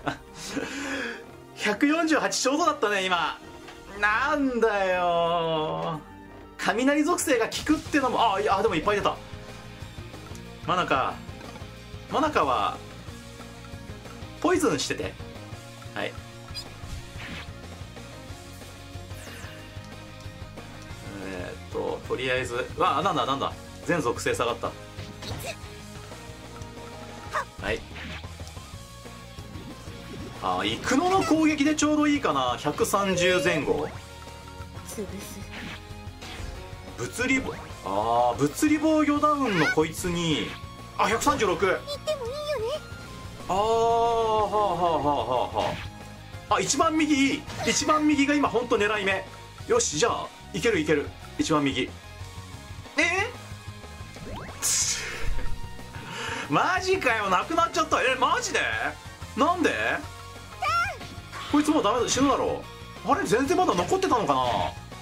ひゃくよんじゅうはちちょうどだったね今。なんだよ、雷属性が効くってのも。あいやでもいっぱい出た。マナカマナカはポイズンしてて、はい。えー、っととりあえず、わあなんだなんだ全属性下がった。はい。あイクノの攻撃でちょうどいいかな。ひゃくさんじゅう前後。 潰す。 物理棒、ああ物理防御ダウンのこいつに、あひゃくさんじゅうろく。 行ってもいいよね。 ああはあはあはあはあはあ。あ一番右いい。一番右が今ほんと狙い目。よしじゃあいけるいける。一番右。えマジかよ、なくなっちゃった。えマジでなんで。こいつもうダメだ、死ぬだろう。あれ全然まだ残ってたのかな。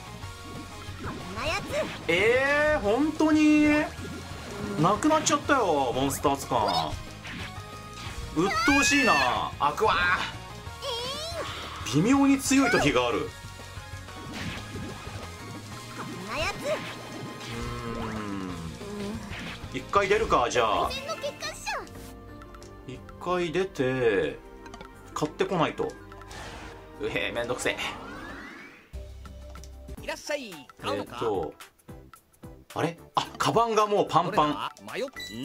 えー、本当になくなっちゃったよモンスター図鑑。鬱陶しいな。アクア微妙に強い時がある。うん一回出るか。じゃあ一回出て買ってこないと。うへえめんどくせえ。 いらっしゃい。買うえのか。 っとあれあカバンがもうパンパン。 迷っ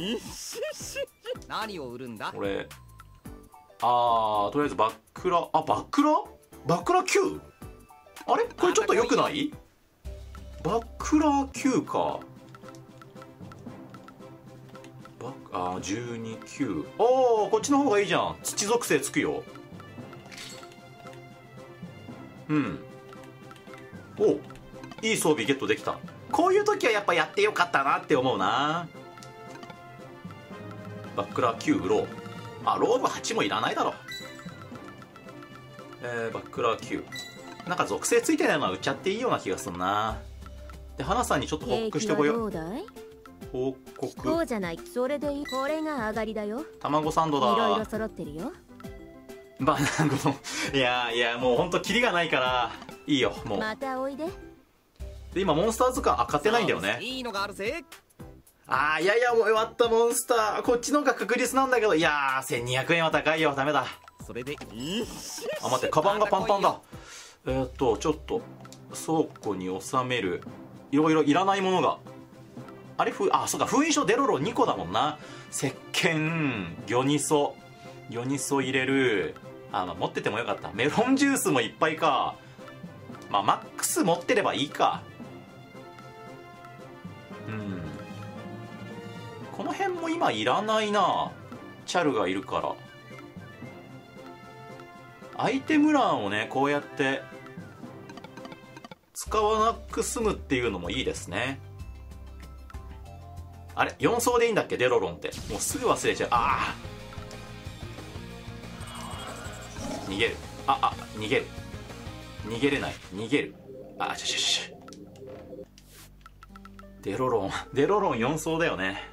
何を売るんだ。 これあーとりあえずバックラ、あバックラバックラ Q。 あれこれちょっと良くない。バックラ Q か。バッあーじゅうに Q。 おおこっちの方がいいじゃん。土属性つくよ。うんおいい装備ゲットできた。こういう時はやっぱやってよかったなって思うな。バックラ Q 売ろう。あローブはちもいらないだろ。えー、バックラ Q なんか属性ついてないのは売っちゃっていいような気がするな。で花さんにちょっと報告してこよう。報告そうじゃない。それでいい。これが上がりだよ。 卵サンドだ。 いろいろ揃ってるよ。 バナナゴいやいやもうほんとキリがないからいいよもう。 またおいで。 で今モンスター図鑑あ買ってないんだよね。 いいのがあるぜ。 あーいやいやもう弱ったモンスターこっちの方が確率なんだけど。いやーせんにひゃくえんは高いよ。ダメだ。 それであ待ってカバンがパンパンだ。えー、っとちょっと倉庫に収めるいろいろいらないものがあれふあそうか封印書デロロにこだもんな。石鹸魚ニソ魚ニソ入れる。あ、まあ、持っててもよかった。メロンジュースもいっぱいか。まあマックス持ってればいいか。うんこの辺も今いらないな。チャルがいるからアイテム欄をねこうやって使わなく済むっていうのもいいですね。あれよん層でいいんだっけデロロンって。もうすぐ忘れちゃう。ああ逃げる。ああ逃げる。逃げれない。逃げる。あちょちょちょデロロンデロロンよん層だよね。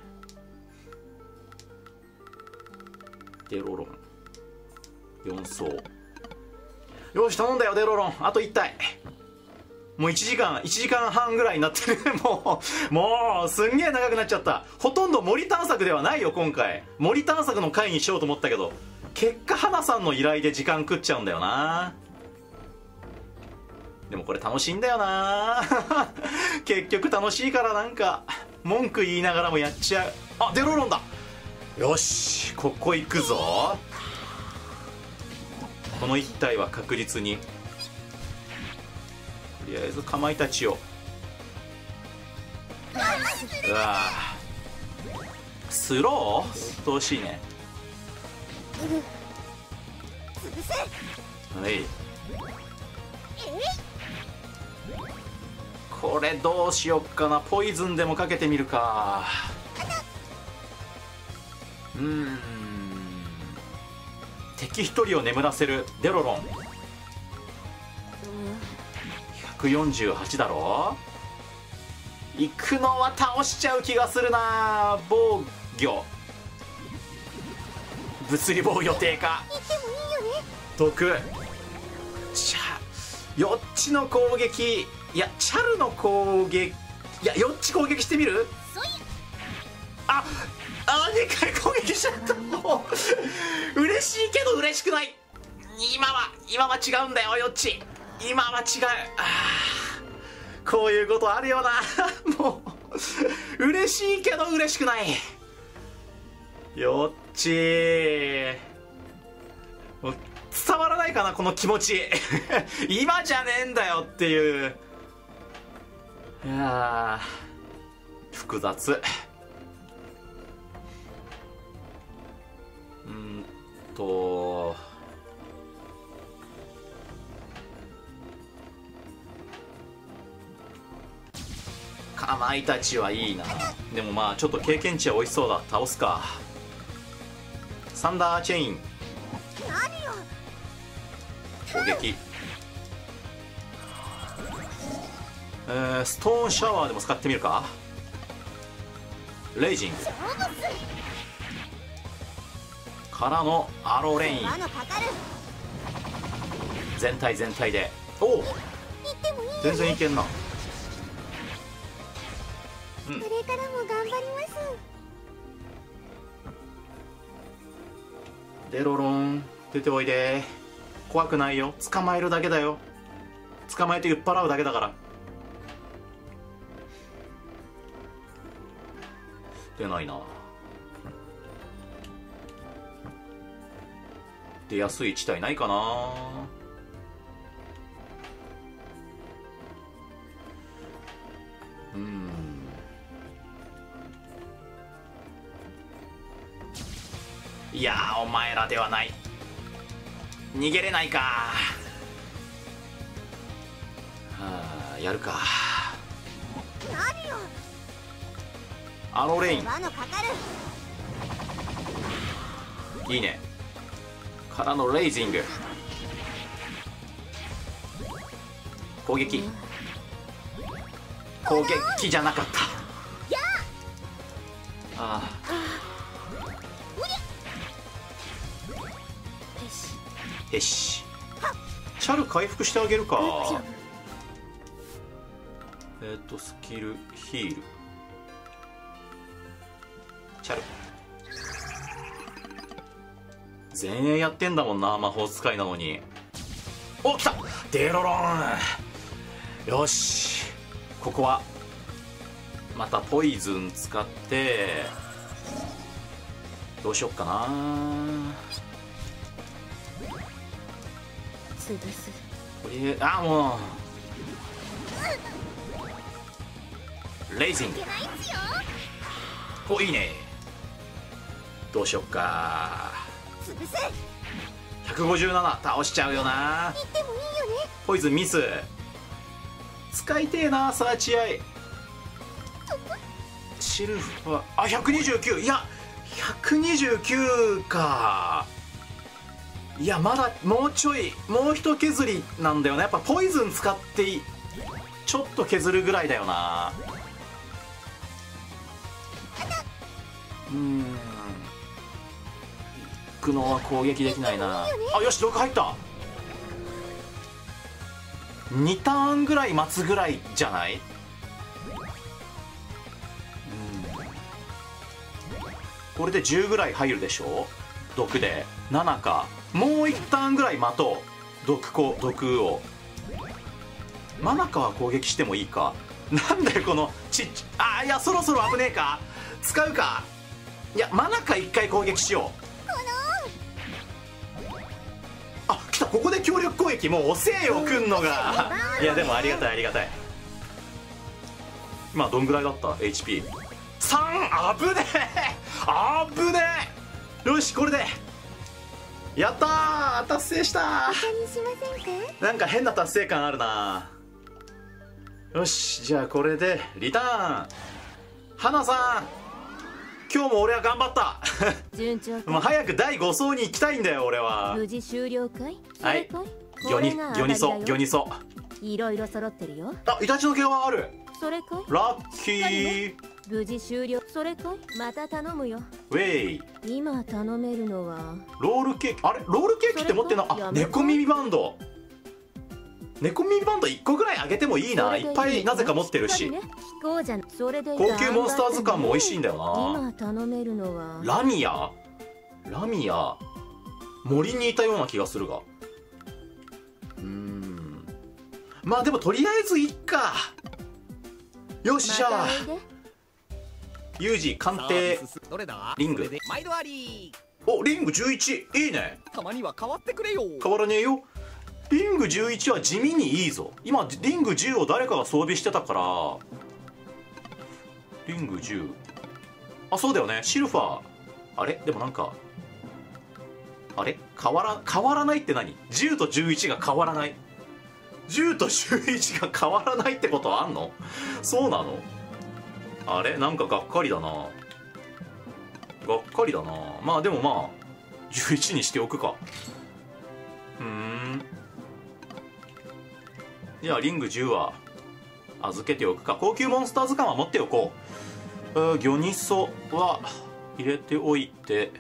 デロロンよん層。よし頼んだよデロロン。あといち体。もういちじかんいちじかんはんぐらいになってるもうもうすんげえ長くなっちゃった。ほとんど森探索ではないよ今回。森探索の回にしようと思ったけど、結果花さんの依頼で時間食っちゃうんだよな。でもこれ楽しいんだよな結局楽しいからなんか文句言いながらもやっちゃう。あデロロンだ。よしここ行くぞ。この一体は確実にとりあえずかまいたちを。うわスローうっとうしいね。はいこれどうしよっかな。ポイズンでもかけてみるか。うーん敵一人を眠らせるデロロン。ひゃくよんじゅうはちだろ。行くのは倒しちゃう気がするな。防御物理防御低下毒シャよっちの攻撃。いやチャルの攻撃。いやよっち攻撃してみる。ああにかい攻撃しちゃった。もう嬉しいけど嬉しくない。今は今は違うんだよよっち。今は違う。あこういうことあるよなもう嬉しいけど嬉しくない。よっちもう伝わらないかなこの気持ち今じゃねえんだよっていう。いや複雑。うんとかまいたちはいいな。でもまあちょっと経験値は美味しそうだ。倒すか。サンダーチェイン攻撃。えー、ストーンシャワーでも使ってみるか。レイジングからのアローレイン全体全体で。おお全然いけんな。うん、 これからも頑張ります。 デロロン出ておいで。怖くないよ。捕まえるだけだよ。捕まえて酔っ払うだけだから。出ないな。出やすい地帯ないかな。うんいやーお前らではない。逃げれないか。はあやるか。アロレインいいね。からのレイジング攻撃攻撃じゃなかった。ああよしチャル回復してあげるか。えっとスキルヒールチャル前衛やってんだもんな魔法使いなのに。お来たデロロン。よしここはまたポイズン使ってどうしよっかな。 潰す。 とりあえずあもうレイジングおいいね。どうしよっか。ひゃくごじゅうなな倒しちゃうよな。ポイズンミス使いてえなサーチアイ。シルフはあひゃくにじゅうきゅう、いやひゃくにじゅうきゅうか。いやまだもうちょい、もう一削りなんだよね。やっぱポイズン使ってちょっと削るぐらいだよな。うーん、行くのは攻撃できないな。あ、よし毒入った。にターンぐらい待つぐらいじゃない？うん、これでじゅうぐらい入るでしょ毒で。ななか、もういちターンぐらい待とう。毒こ毒をマナカは攻撃してもいいか。なんだよこのちっちあー、いやそろそろ危ねえか。使うか。いやマナカいっかい攻撃しよう。あ、来た。ここで強力攻撃。もう遅えよ来んのが。いやでもありがたいありがたい。まあどんぐらいだった エイチピー？ さん。あぶねえあぶねえ。よしこれでやったー、達成したー。 にしませんか。 なんか変な達成感あるな。よし、じゃあこれでリターン。花さん今日も俺は頑張った順調か。 もう早くだいご層に行きたいんだよ俺は。 無事終了かい。 はい、 それかい。 ギョニギョニソギョニソ。 いろいろ揃ってるよ。 あ、イタチの毛皮ある。 それかい。 ラッキー。 無事終了。それかい。また頼むよ。 ウェイ。 今頼めるのはロールケーキ。あれロールケーキって持ってんの。あ、猫耳バンド。猫耳バンドいっこぐらいあげてもいいな。いっぱいなぜか持ってるし、 ね、聞こうじゃん。それで高級モンスター図鑑も美味しいんだよな。 今頼めるのはラミア。ラミア森にいたような気がするが、うーん、まあでもとりあえずいっか。よし、じゃあユージ鑑定どれだリング。 それで毎度あり。 お、リングじゅういち。いいね。 たまには変わってくれよ。 変わらねえよ。リングじゅういちは地味にいいぞ。今リングじゅうを誰かが装備してたから。リングじゅう、あ、そうだよね。シルファー。あれでもなんかあれ変わら変わらないって何？ じゅう とじゅういちが変わらない。じゅうとじゅういちが変わらないってことあんの？そうなの？あれなんかがっかりだな。がっかりだな。まあでもまあじゅういちにしておくか。うーん、じゃあリングじゅうは預けておくか。高級モンスター図鑑は持っておこう。うー、ギョニソは入れておいて。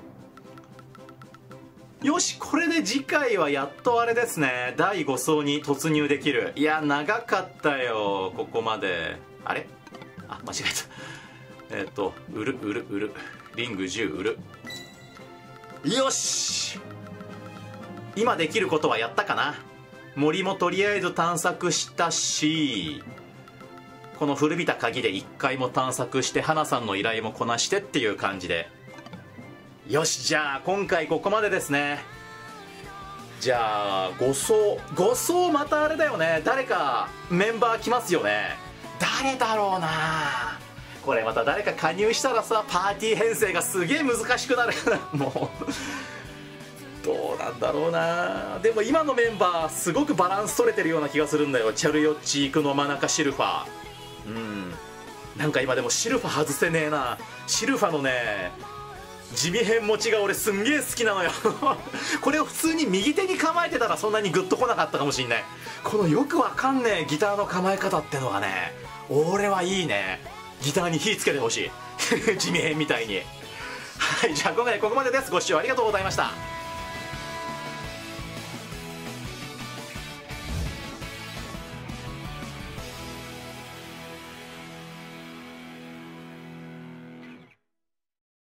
よし、これで次回はやっとあれですね、だいご層に突入できる。いや長かったよここまで。あれ、あ、間違えた。えっと売る売る売る。リングじゅう売る。よし、今できることはやったかな。森もとりあえず探索したし、この古びた鍵でいっかいも探索して花さんの依頼もこなしてっていう感じで。よし、じゃあ今回ここまでですね。じゃあご層ご層またあれだよね、誰かメンバー来ますよね。誰だろうな。これまた誰か加入したらさ、パーティー編成がすげえ難しくなるもうどうなんだろうな。でも今のメンバーすごくバランス取れてるような気がするんだよ。チャルヨッチ、イクノ、マナカ、シルファー。うん、なんか今でもシルファ外せねえな。シルファのね地味編持ちが俺すんげえ好きなのよこれを普通に右手に構えてたらそんなにグッとこなかったかもしんない。このよくわかんねえギターの構え方ってのがね、俺はいいね。ギターに火つけてほしい地味編みたいに。はい、じゃあ今回ここまでです。ご視聴ありがとうございました。